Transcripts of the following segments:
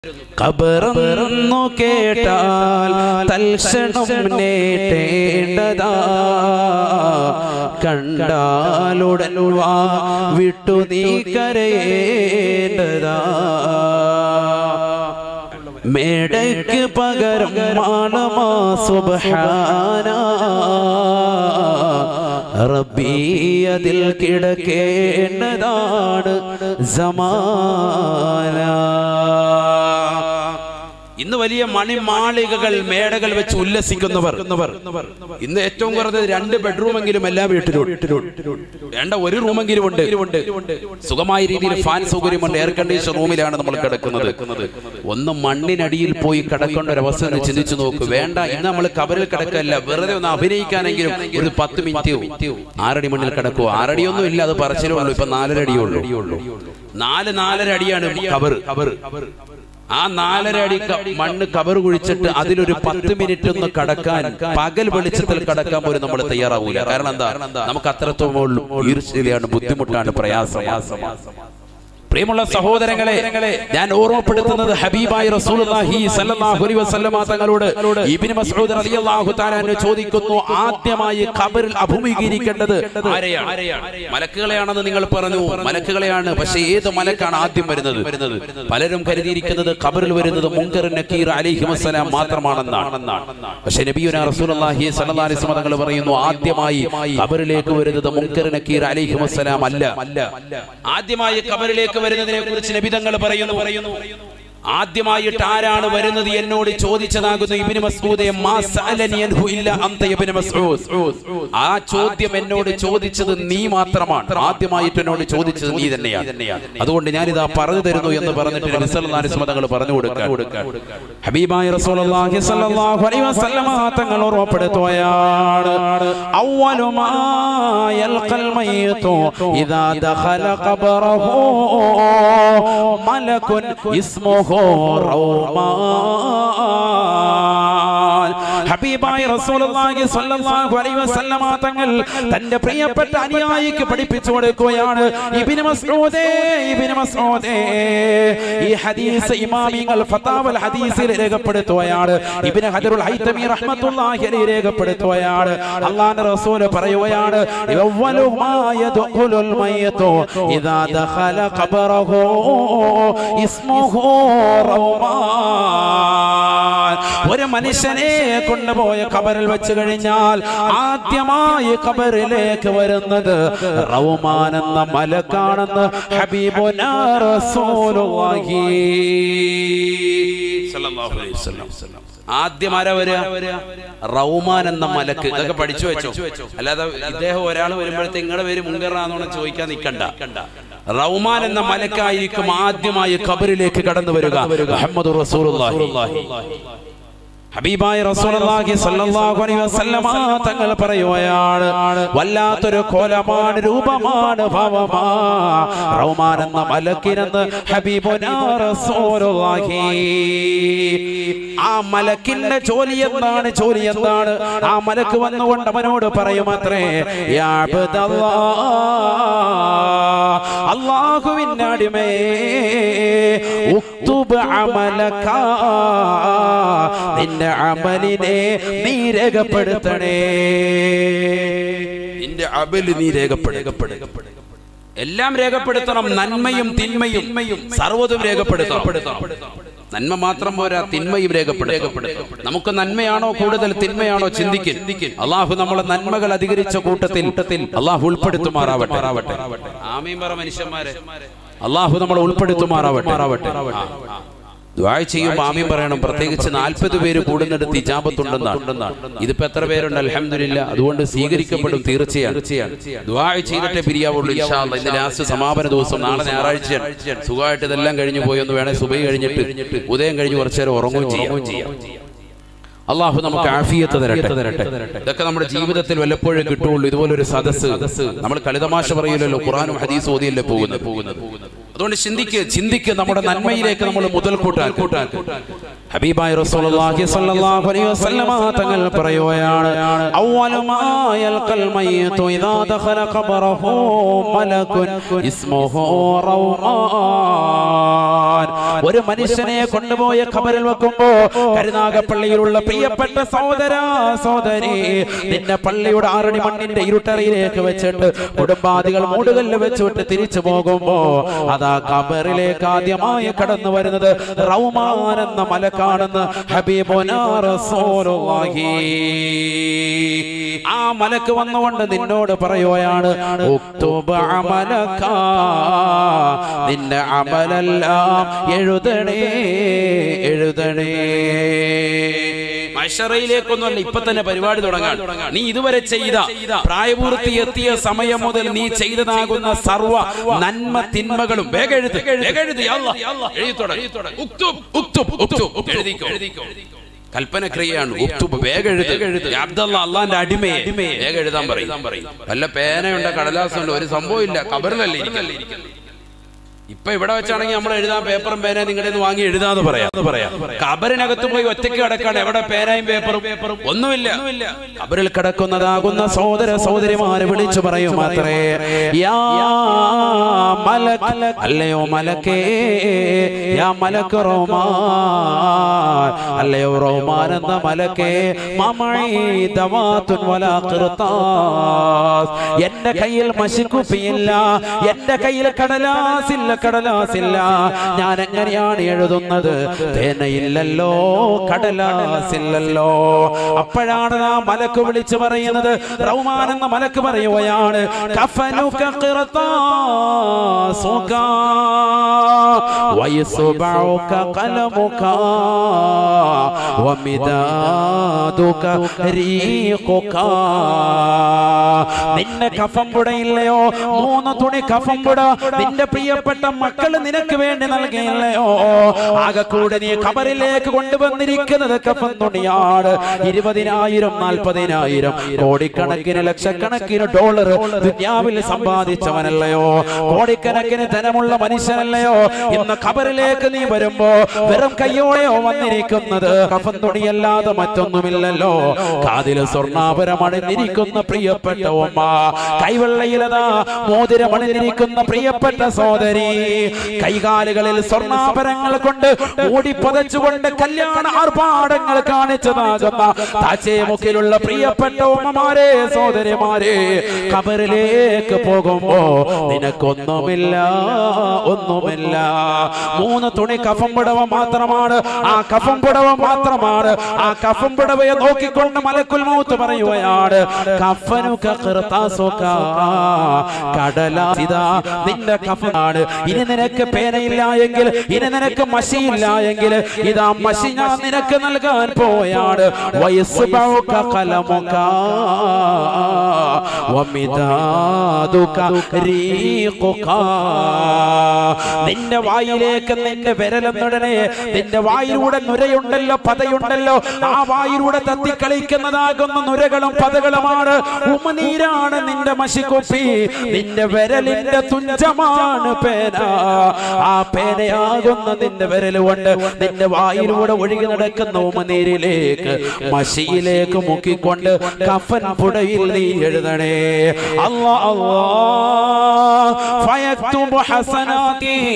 ഖബറെന്നു കേട്ടാൽ തൽക്ഷണം നേട്ടേണ്ടതാ, കണ്ടാലുടൻ വാ വിട്ടു നീ കരയേണ്ടതാ. മേടയ്ക്ക് പകരം മാണമാ സുബ്ഹാന റബ്ബി, അതിൽ കിടക്കേണ്ടതാണ് സമാന. ഇന്ന് വലിയ മണിമാളികകൾ മേടകൾ വെച്ച് ഉല്ലസിക്കുന്നവർ ഇന്ന് ഏറ്റവും കുറഞ്ഞത് 2 ബെഡ്റൂമെങ്കിലും എല്ലാ വീട്ടിലും വേണ്ട, 1 റൂമെങ്കിലും ഉണ്ട്. സുഖമായ രീതിയിൽ ഫാൻ സൗകര്യമുണ്ട്, എയർ കണ്ടീഷൻ റൂമിലാണ് നമ്മൾ കിടക്കുന്നത്. ഒന്ന് മണ്ണിനടിയിൽ പോയി കിടക്കേണ്ട ഒരു അവസ്ഥ ചിന്തിച്ചു നോക്ക്. വേണ്ട, ഇന്ന് നമ്മൾ കബറിൽ കിടക്കല്ല, വെറുതെ ഒന്ന് അഭിനയിക്കാനെങ്കിലും ഒരു 10 മിനിറ്റ് 6 അടി മണ്ണിൽ കിടക്കുവോ? 6 അടിയൊന്നും ഇല്ല, അത് പറച്ചിലേ ഉള്ളൂ. ഇപ്പൊ 4.5 അടിയുള്ളൂ. 4.5 അടിയാണ് കബർ. ആ 4.5 അടി മണ്ണ് കബർ കുഴിച്ചിട്ട് അതിലൊരു 10 മിനിറ്റ് ഒന്ന് കടക്കാൻ, പകൽ വെളിച്ചത്തിൽ കടക്കാൻ പോലും നമ്മൾ തയ്യാറാവൂല. കാരണം എന്താ? നമുക്ക് അത്രത്തോളം ഈർഷ്യയാണ്, ബുദ്ധിമുട്ടാണ്, പ്രയാസമാണ്. പ്രിയമുള്ള സഹോദരങ്ങളെ, ഞാൻ ഓർമ്മപ്പെടുത്തുന്നത് ഹബീബായ റസൂലുള്ളാഹി സ്വല്ലല്ലാഹു അലൈഹി വസല്ലമ തങ്ങളോട് ഇബ്നു മസ്ഊദ് റളിയല്ലാഹു തആല അൻഹു ചോദിക്കുന്നു, ആദ്യമായി ഖബറിൽ അഭിമുഖീകരിക്കേണ്ടത് ആരെയാണ്? മലക്കുകളെയാണെന്ന് നിങ്ങൾ പറഞ്ഞു. മലക്കുകളെയാണ്. പക്ഷേ ഏത് മലക്കാണ് ആദ്യം വരുന്നത്? പലരും കരുതിയിരിക്കുന്നത് ഖബറിൽ വരുന്നത് മുൻകർ നക്കീർ അലൈഹിസ്സലാം മാത്രമാണെന്നാണ്. പക്ഷേ നബിയുനാ റസൂലുള്ളാഹി സ്വല്ലല്ലാഹു അലൈഹി വസല്ലം തങ്ങൾ പറയുന്നു, ആദ്യമായി ഖബറിലേക്ക് വരുന്നത് മുൻകർ നക്കീർ അലൈഹിസ്സലാം അല്ല. ആദ്യമായി ഖബറിലേക്ക് വരുന്നതിനെ കുറിച്ച് നബി തങ്ങൾ പറയുന്നു, ആദ്യമായിട്ട് ആരാണ് വരുന്നത് എന്നോട് ചോദിച്ചതാകുന്നു ഇബ്നു മസ്ഊദേ, മാ സഅലനി അൻഹു ഇല്ലാ അൻത ഇബ്നു മസ്ഊദ്. ആ ചോദ്യം എന്നോട് ചോദിച്ചത് നീ മാത്രമാണ്. ആദ്യമായിട്ട് എന്നോട് ചോദിച്ചത് നീ തന്നെയാണ്. അതുകൊണ്ട് ഞാനിതാ പറഞ്ഞു തരുന്നു എന്ന് പറഞ്ഞിട്ട് നബി സല്ലല്ലാഹു അലൈഹി വസല്ലം തങ്ങൾ പറഞ്ഞു കൊടുക്കാൻ ഹബീബായ റസൂലുള്ളാഹി സ്വല്ലല്ലാഹു അലൈഹി വസല്ലം തങ്ങൾ ഓർമ്മപ്പെടുത്തുകയാണ്, അവ്വലു മാ യൽഖൽ മയ്യിതു ഇദാ ദഖല ഖബറഹു മലകുൻ ഇസ്മുഹു ഹബീബായ റസൂലുള്ളാഹി സ്വല്ലല്ലാഹു അലൈഹി വസല്ലമ തങ്ങൾ തന്റെ പ്രിയപ്പെട്ട അനുയായിക്ക് പഠിപ്പിച്ചു കൊടുക്കുകയാണ്, ഇബ്നു മസ്ഊദേ, ഇബ്നു മസ്ഊദേ. ഈ ഹദീസ് ഇമാമിങ്ങൾ ഫതാവൽ ഹദീസിൽ രേഖപ്പെടുത്തുകയാണ്. ഇബ്നു ഹജറുൽ ഹൈതമി റഹ്മത്തുള്ളാഹി അലൈഹി രേഖപ്പെടുത്തുകയാണ്. അല്ലാഹുവിന്റെ റസൂൽ പറയുകയാണ്, അവ്വലു മാ യദ്ഖുലുൽ മയ്യിതു ഇദാ ദഖല ഖബറഹു ഇസ്മുഹു റൗമാൻ. ഒരു മനുഷ്യനെ കൊണ്ടുപോയ ഖബറിൽ വെച്ച് കഴിഞ്ഞാൽ ആദ്യമായി ഖബറിലേക്ക് വരുന്നത് റൗമാൻ എന്ന മലക്കാണെന്ന് ഹബീബുനാ റസൂലുള്ളാഹി സ്വല്ലല്ലാഹു അലൈഹി വസല്ലം. ആദ്യം ആരാ വരിക? റൗമാൻ എന്ന മലക്ക്. ഇതൊക്കെ പഠിച്ചു വെച്ചോ. അല്ലാതെ ഇദ്ദേഹം ഒരാൾ വരുമ്പോഴത്തേക്ക് നിങ്ങളുടെ പേര് മുൻകറാന്നോന്ന് ചോദിക്കാൻ നിൽക്കണ്ട. റൗമാൻ എന്ന മലക്കായിരിക്കും ആദ്യമായി ഖബറിലേക്ക് കടന്നു വരിക. മുഹമ്മദുർ റസൂലുള്ളാഹി. ഹബീബായ റസൂലുള്ളാഹി സ്വല്ലല്ലാഹു അലൈഹി വസല്ലമ തങ്ങൾ പറയുകയാണ്, വല്ലാത്തൊരു കോലമാണ്, രൂപമാണ്, ഭാവമാ റൗമാൻ എന്ന മലക്കിനെന്ന് ഹബീബുനാ റസൂലുള്ളാഹി. ആ മലക്കിന്റെ ജോലി എന്താണ്? ജോലി എന്താണ്? ആ മലക്ക് വന്നുകൊണ്ട് അവനോട് പറയുമത്രേ, യാ അബ്ദല്ലാഹ്, അല്ലാഹുവിന്റെ അടിമയെ, ഉക്തുബ് അമലക, നിന്റെ അമലിനെ നീ രേഖപ്പെടുത്തണേ. നിന്റെ അമല് നീ രേഖപ്പെടുത്തണം. എല്ലാം രേഖപ്പെടുത്തണം. നന്മയും തിന്മയും സർവ്വതും രേഖപ്പെടുത്തണം. നന്മ മാത്രം പോരാ, തിന്മയും രേഖപ്പെടുത്തണം. നമുക്ക് നന്മയാണോ കൂടുതൽ, തിന്മയാണോ ചിന്തിക്കും. അള്ളാഹു നമ്മളെ നന്മകൾ അധികരിച്ച കൂട്ടത്തിൽ അള്ളാഹു ഉൾപ്പെടുത്തുമാറാവട്ടെ. ആമീൻ പറ മനുഷ്യന്മാരെ. അള്ളാഹു നമ്മളെ ഉൾപ്പെടുത്തുമാറാവട്ടെ. ദുആ ചെയ്യുമ്പോൾ ആമീൻ പറയണം. പ്രത്യേകിച്ച് 40 പേര് കൂടുന്നിടത്ത് ഇജാബത്തുണ്ടെന്നാണ്. ഇതിപ്പോ എത്ര പേരുണ്ട്? അൽഹംദുലില്ലാ. അതുകൊണ്ട് സ്വീകരിക്കപ്പെടും തീർച്ചയാണ്. ദുആ ചെയ്തിട്ടേ പിരിയാവുള്ളൂ ഇൻഷാ അല്ലാഹ്. ഇന്ന് ലാസ്റ്റ് സമാപന ദിവസം, നാളെ ഞായറാഴ്ചയാണ്. സുഖമായിട്ട് ഇതെല്ലാം കഴിഞ്ഞു പോയി ഒന്ന് വേണേ സുബഹി കഴിഞ്ഞിട്ട് ഉദയം കഴിഞ്ഞ് കുറച്ചു നേരം ഉറങ്ങുകയും ചെയ്യാം. അള്ളാഹു നമുക്ക് ആഫിയത്ത് തരട്ടെ. ഇതൊക്കെ നമ്മുടെ ജീവിതത്തിൽ വല്ലപ്പോഴും കിട്ടുള്ളൂ. ഇതുപോലൊരു സദസ്സ്. നമ്മൾ കളിതമാശ പറയില്ലല്ലോ, ഖുർആനും ഹദീസും ഓതിയല്ലേ പോകുന്നത്. അതുകൊണ്ട് ചിന്തിക്ക് നമ്മുടെ നന്മയിലേക്ക് നമ്മൾ മുതൽ കൂട്ടാൻ. ഹബീബായ റസൂലുള്ളാഹി സ്വല്ലല്ലാഹു അലൈഹി വസല്ലമ തങ്ങൾ പറയുകയാണ്, അവ്വലു മാ യൽഖൽ മയ്യിതു ഇദാ ദഖല ഖബറഹു മലകുൻ ഇസ്മുഹു റൗമാൻ. ഒരു മനുഷ്യനെ കൊണ്ടുപോയ ഖബറിൽ വെക്കുമ്പോ കരുനാഗപ്പള്ളിയിലുള്ള പ്രിയപ്പെട്ട സഹോദരി, നിന്നെ പള്ളിയുടെ 6 അടി മണ്ണിന്റെ ഇരുട്ടറയിലേക്ക് വെച്ചിട്ട് കുടുംബാദികൾ മൂടുകല്ല് വെച്ചിട്ട് തിരിച്ചു പോകുമ്പോ അതാ ഖബറിലേക്ക് ആദ്യമായി കടന്നു വരുന്നത് റൗമാൻ എന്ന മലക്കാണെന്ന് ഹബീബുനാ റസൂലുള്ളാഹി. ആ മലക്ക് വന്നുകൊണ്ട് നിന്നോട് പറയുകയാണ്, ഉക്തുബ് അമലക, നിന്റെ അമലെല്ലാം എഴുതണേ. മഹ്ശറയിലേക്കൊന്നുമല്ല, ഇപ്പൊ തന്നെ പരിപാടി തുടങ്ങാൻ. നീ ഇതുവരെ ചെയ്ത പ്രായപൂർത്തി എത്തിയ സമയം മുതൽ നീ ചെയ്തതാകുന്ന സർവ്വ നന്മ തിന്മകളും വേഗം എഴുതി കൽപ്പന ക്രിയയാണ്. വേഗം അബ്ദുള്ള അള്ളാന്റെ അടിമയെ വേഗം എഴുതാൻ പറയും. വല്ല പേനയുണ്ട്, കടലാസുണ്ട്, ഒരു സംഭവം ഇല്ല. ഖബറിലല്ലേ ഇരിക്കല്ലേ. ഇപ്പൊ ഇവിടെ വെച്ചാണെങ്കിൽ നമ്മൾ എഴുതാൻ പേപ്പറും പേനയും നിങ്ങളുടെ വാങ്ങി എഴുതാന്ന് പറയാം. ഖബറിനകത്ത് പോയി ഒറ്റയ്ക്ക് കിടക്കാണ്. എവിടെ പേനയും പേപ്പറും ഒന്നുമില്ല. ഖബറിൽ കിടക്കുന്നതാകുന്ന സഹോദരന്മാരെ വിളിച്ചു പറയും മാത്രേ, യാ മലക്, അല്ലയോ മലക്കേ, യാ മലക് റൗമാൻ, അല്ലയോ റൗമാൻ എന്ന മലക്കേ, മമഈ ദവാതുൻ വലാ ഖിർതാസ്, എന്റെ കയ്യിൽ മഷിക്കുപ്പിയില്ല, എന്റെ കയ്യിൽ കടലാസില്ല. ഞാൻ എങ്ങനെയാണ് എഴുതുന്നത്? പേനയില്ലല്ലോ, കടലാസില്ലല്ലോ. അപ്പോഴാണ് ആ മലക്ക് വിളിച്ചു പറയുന്നത്, റൗമാൻ എന്ന മലക്ക് പറയുകയാണ്, കഫനുക ഖിർതാസുക വയസ്ബഉക ഖലമുക വമിദാദുക റീഖുക. നിന്റെ കഫംപുടയില്ലയോ? 3 തുണി കഫംപുട നിന്റെ പ്രിയപ്പെട്ട മക്കള് നിനക്ക് വേണ്ടി നൽകിയില്ലയോ? ആകെ കൂടെ നീ ഖബറിലേക്ക് കൊണ്ടുവന്നിരിക്കുന്നത് കഫൻ തുണിയാണ്. 20,000 40,000 കോടിക്കണക്കിന് ലക്ഷക്കണക്കിന് ഡോളർ ദുനിയാവിൽ സമ്പാദിച്ചവനല്ലയോ? കോടിക്കണക്കിന് ധനമുള്ള മനുഷ്യനല്ലയോ? ഇന്ന് ഖബറിലേക്ക് നീ വരുമ്പോ വെറും കയ്യോടെയോ വന്നിരിക്കുന്നത്? കഫൻ തുണിയല്ലാതെ മറ്റൊന്നുമില്ലല്ലോ. കാതില് സ്വർണ്ണാഭരണമണിഞ്ഞിരിക്കുന്ന പ്രിയപ്പെട്ട ഉമ്മ, കൈവെള്ളയിലതാ മോതിരമണിഞ്ഞിരിക്കുന്ന പ്രിയപ്പെട്ട സഹോദരി, കൈകാലുകളിൽ സ്വർണ്ണാഭരണങ്ങൾ കൊണ്ട് ഓടിപ്പതച്ചുകൊണ്ട് കല്യാണ ആർഭാടങ്ങൾ കാണിച്ചതാകുന്ന താച്ചേമുക്കിലുള്ള പ്രിയപ്പെട്ട ഉമ്മമാരെ, സഹോദരിമാരെ, ഖബറിലേക്ക് പോകുമ്പോ നിനക്കൊന്നുമില്ല. 3 തുണി കഫം പുടവ മാത്രമാണ്. ആ കഫം പുടവ മാത്രമാണ്. ആ കഫം പുടവയെ നോക്കിക്കൊണ്ട് മലക്കുൽ മൗത്ത് പറയുകയാണ്, കഫനുക ഖിർതാസുക, കടലാസിദാ നിന്റെ കഫനാണ്. ഇനി നിനക്ക് പേനയില്ല എങ്കിൽ, ഇനി നിനക്ക് മഷിയില്ല എങ്കിൽ, ഇതാ മഷി ഞാൻ നിനക്ക് നൽകാൻ പോയാണ്. വയസ്ബഉക ഖലമുക വമിദാദുക റീഖുക. നിന്റെ വായിലേക്ക് നിന്റെ വിരലെന്നുടനെ നിന്റെ വായിലൂടെ നുരയുണ്ടല്ലോ, പതയുണ്ടല്ലോ. ആ വായിലൂടെ തത്തിക്കളിക്കുന്നതാകുന്ന നുരകളും പതകളുമാണ്, ഉമനീരാണ് നിന്റെ മഷിക്കുപ്പി. നിന്റെ വിരലിന്റെ തുഞ്ചമാണ് പേന. ആ പേനയാകുന്ന നിന്റെ വിരൽ കൊണ്ട് നിന്റെ വായിലൂടെ ഒഴുകി നടക്കുന്ന ഉമനീരിലേക്ക്, മഷിയിലേക്ക് മുക്കിക്കൊണ്ട് കഫൻ പുടയിൽ നീ എഴുതണേ. അല്ലാ അല്ലാ ഫയക്തുബു ഹസനാതിഹി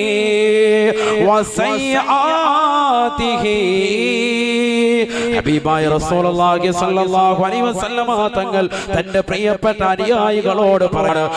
വസയ്യാതിഹി. ഹബീബായ റസൂലുള്ളാഹി സ്വല്ലല്ലാഹു അലൈഹി വസല്ലമ തങ്ങൾ തന്റെ പ്രിയപ്പെട്ട അനുയായികളോട് പറഞ്ഞു,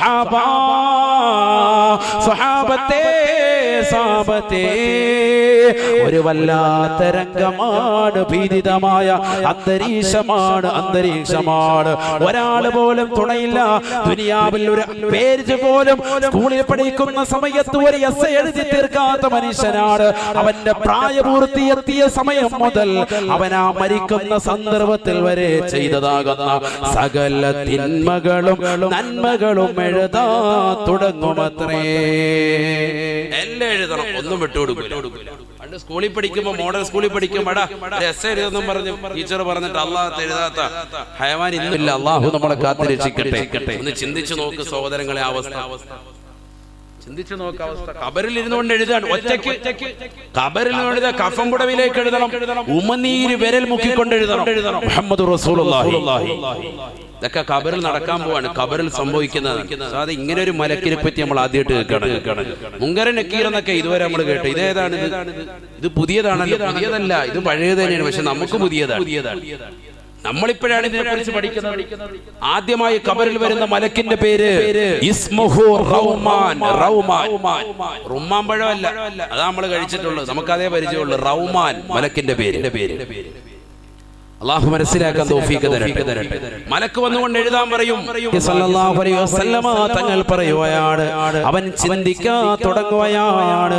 സ്വഹാബത്തെ, ഒരു വല്ലാത്ത രംഗമാണ്, ഭീതിതമായ അന്തരീക്ഷമാണ്. ഒരാൾ പോലും തുണയില്ല. ദുനിയാവിൽ ഒരു പേര് പോലും സ്കൂളിൽ പഠിക്കുന്ന സമയത്ത് ഒരു എസ്സേ എഴുതി തീർക്കാത്ത മനുഷ്യനാണ്. അവന്റെ പ്രായപൂർത്തി എത്തിയ സമയം മുതൽ അവൻ ആ മരിക്കുന്ന സന്ദർഭത്തിൽ വരെ ചെയ്തതാകുന്ന സകല തിന്മകളും നന്മകളും എഴുതാ തുടങ്ങുമത്രേ. എല്ലാം എഴുതണം, ഒന്നും വിട്ടുകൊടുക്കില്ല. പണ്ട് സ്കൂളിൽ പഠിക്കുമ്പോ, മോഡൽ സ്കൂളിൽ പഠിക്കുമ്പോ എസ്സേ എഴുതുന്നു പറഞ്ഞു ടീച്ചർ പറഞ്ഞിട്ട് അള്ളാഹ് എഴുതാത്ത ഹയവാൻ ഇന്നില്ല. അള്ളാഹു നമ്മളെ കാത്തിരക്ഷിക്കട്ടെ. ഒന്ന് ചിന്തിച്ചു നോക്ക് സഹോദരങ്ങളെ, അവസ്ഥ ചിന്തിച്ചു നോക്ക അവസ്ഥ. ഖബറിൽ ഇരുന്നുകൊണ്ട് എഴുതാണ് ഒറ്റയ്ക്ക്. ഖബറിൽ നിന്ന് എഴുതാ, കഫം പുടവിലേക്ക് എഴുതണം, ഉമനീര് വിരൽ മുക്കിക്കൊണ്ട് എഴുതണം മുഹമ്മദ് റസൂലുള്ളാഹി. ഇതൊക്കെ ഖബറിൽ നടക്കാൻ പോവാണ്, ഖബറിൽ സംഭവിക്കുന്നത്. അത് ഇങ്ങനെ ഒരു മലക്കിനെ പറ്റി നമ്മൾ ആദ്യമായിട്ട് കേൾക്കണം. മുങ്കര നക്കീർ എന്നൊക്കെ ഇതുവരെ നമ്മൾ കേട്ടു. ഇതേതാണ്? ഇത് പുതിയതാണല്ലോ. പുതിയതല്ല, ഇത് പഴയത് തന്നെയാണ്, പക്ഷെ നമുക്ക് പുതിയതാണ്. നമ്മളിപ്പോഴാണ് ഇതിനെ കുറിച്ച് പഠിക്കുന്നത്. ആദ്യമായി ഖബറിൽ വരുന്ന മലക്കിന്റെ പേര് ഇസ്മുഹു റൗമാൻ. റുമ്മാൻ പഴമല്ല, അതാ നമ്മൾ കഴിച്ചിട്ടുള്ളത്, നമുക്കതേ പരിചയമുള്ളൂ. റൗമാൻ മലക്കിന്റെ പേര്. അല്ലാഹു മനസ്സിലാക്കാൻ തൗഫീഖ് തരട്ടെ. മലക്ക് വന്നുകൊണ്ട് എഴുതാൻ പറയും. സല്ലല്ലാഹു അലൈഹി വസല്ലമ തങ്ങൾ പറയുകയാണ്, അവൻ ചിന്തിക്കാൻ തുടങ്ങുകയാണ്.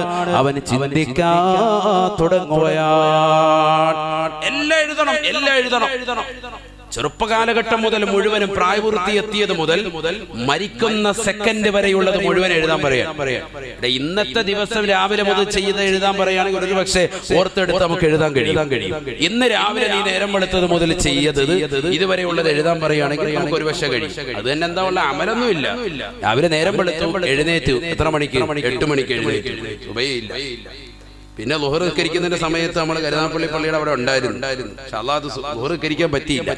എല്ലാം എഴുതണം. ചെറുപ്പകാലഘട്ടം മുതൽ മുഴുവനും പ്രായപൂർത്തി എത്തിയത് മുതൽ മരിക്കുന്ന സെക്കൻഡ് വരെയുള്ളത് മുഴുവൻ എഴുതാൻ പറയാം. ഇന്നത്തെ ദിവസം രാവിലെ മുതൽ ചെയ്ത് എഴുതാൻ പറയുകയാണെങ്കിൽ ഒരു പക്ഷേ ഓർത്തെടുത്ത് നമുക്ക് എഴുതാൻ കഴിയും. ഇന്ന് രാവിലെ നീ നേരം വെളുത്തത് മുതൽ ചെയ്തത് ഇതുവരെയുള്ളത് എഴുതാൻ പറയുകയാണെങ്കിൽ നമുക്ക് ഒരു പക്ഷേ കഴിയും. അത് തന്നെ എന്താ ഉള്ള അമലൊന്നും ഇല്ല. രാവിലെ നേരം വെളുത്തു എഴുന്നേറ്റ് എത്ര മണിക്ക്? 8 മണിക്ക് എഴുന്നേറ്റ്. സുബഹിയില്ല. പിന്നെ ളുഹർ നിസ്കരിക്കുന്നതിന്റെ സമയത്ത് നമ്മൾ കരുനാഗപ്പള്ളി പള്ളിയുടെ അവിടെ ഉണ്ടായിരുന്നു. പക്ഷെ അല്ലാതെ ളുഹർ നിസ്കരിക്കാൻ പറ്റിയില്ല.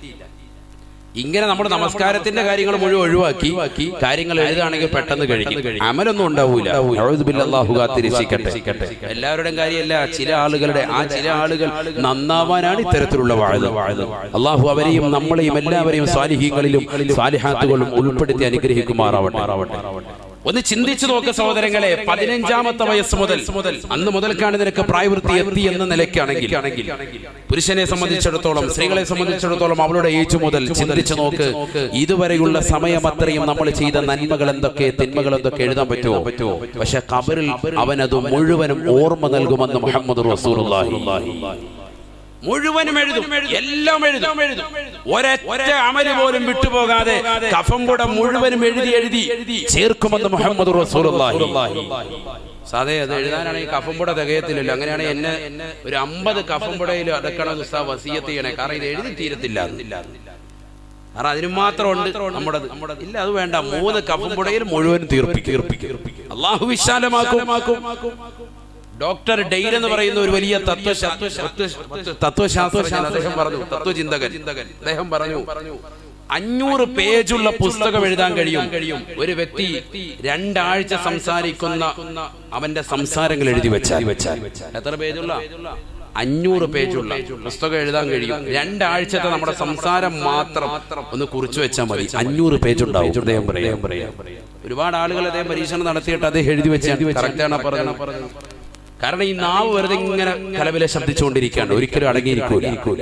ഇങ്ങനെ നമ്മുടെ നമസ്കാരത്തിന്റെ കാര്യങ്ങൾ മുഴുവൻ ഒഴിവാക്കി കാര്യങ്ങൾ എഴുതാണെങ്കിൽ പെട്ടെന്ന് കഴിയും. അമലൊന്നും ഉണ്ടാവൂല. അല്ലാഹു കാത്തിരക്ഷിക്കട്ടെ. എല്ലാവരുടെയും കാര്യമല്ല, ചില ആളുകൾ നന്നാവാനാണ് ഇത്തരത്തിലുള്ള വാഴ്. അല്ലാഹു അവരെയും നമ്മളെയും എല്ലാവരെയും സ്വാലിഹീങ്ങളിലും സ്വാലിഹാത്തുകളും ഉൾപ്പെടുത്തി അനുഗ്രഹിക്കുമാറാവട്ടെ. ഒന്ന് ചിന്തിച്ചു നോക്ക് സഹോദരങ്ങളെ, 15ാമത്തെ വയസ്സ് മുതൽ അന്ന് മുതൽക്കാണ് നിനക്ക് പ്രായപൂർത്തി എത്തി എന്ന നിലയ്ക്കാണെങ്കിൽ പുരുഷനെ സംബന്ധിച്ചിടത്തോളം, സ്ത്രീകളെ സംബന്ധിച്ചിടത്തോളം അവളുടെ ഏജ് മുതൽ ചിന്തിച്ചു നോക്ക്. ഇതുവരെയുള്ള സമയം അത്രയും നമ്മൾ ചെയ്ത നന്മകൾ എന്തൊക്കെ, തിന്മകൾ എന്തൊക്കെ എഴുതാൻ പറ്റുമോ? പക്ഷെ ഖബറിൽ അവനത് മുഴുവനും ഓർമ്മ നൽകുമെന്ന് മുഹമ്മദ് റസൂലുള്ളാഹി. മുഴുവനും എഴുതും, എല്ലാം എഴുതും. ഒരൊറ്റ അമല് പോലും വിട്ടുപോകാതെ കഫം കൂടെ മുഴുവനും എഴുതി ചേർക്കുമെന്ന് മുഹമ്മദ് റസൂലുള്ളാഹി. സാധേ അത് എഴുതാനാണെങ്കിൽ കഫം കൂടെ തികയത്തില്ലല്ലോ. അങ്ങനെയാണെങ്കിൽ എന്നെ ഒരു 50 കഫം കൂടയിൽ അടക്കണം ഉസ്താദ് വസിയത്ത് ചെയ്യണേ, കാരണം ഇത് എഴുതി തീരത്തില്ല. കാരണം അതിന് മാത്രം ഉണ്ട് നമ്മുടെ ഇല്ല, അത് വേണ്ട. 3 കഫം കൂടയിൽ മുഴുവൻ തീർപ്പിക്കും. അല്ലാഹു വിശാലമാക്കും. ഡോക്ടർ ഡെയ്ൽ എന്ന് പറയുന്ന ഒരു വലിയ തത്വശാസ്ത്രജ്ഞൻ, അദ്ദേഹം പറഞ്ഞു, തത്വചിന്തകൻ, അദ്ദേഹം പറഞ്ഞു 500 പേജുള്ള പുസ്തകം എഴുതാൻ കഴിയും ഒരു വ്യക്തി 2 ആഴ്ച സംസാരിക്കുന്ന അവന്റെ സംസാരങ്ങൾ എഴുതി വെച്ചാൽ. എത്ര പേജുള്ള? 500 പേജുള്ള പുസ്തകം എഴുതാൻ കഴിയും. 2 ആഴ്ചത്തെ നമ്മുടെ സംസാരം മാത്രം ഒന്ന് കുറിച്ചു വെച്ചാൽ മതി, 500 പേജുണ്ടാവും. അദ്ദേഹം പറയാം. ഒരുപാട് ആളുകൾ അദ്ദേഹം പരീക്ഷണം നടത്തിയിട്ട് അദ്ദേഹം എഴുതി വെച്ചാൽ കറക്റ്റാണ് പറഞ്ഞത്. കാരണം ഈ നാവ് വെറുതെ ഇങ്ങനെ കലവിലെ ശബ്ദിച്ചുകൊണ്ടിരിക്കുകയാണ്, ഒരിക്കലും അടങ്ങിയിരിക്കൂല.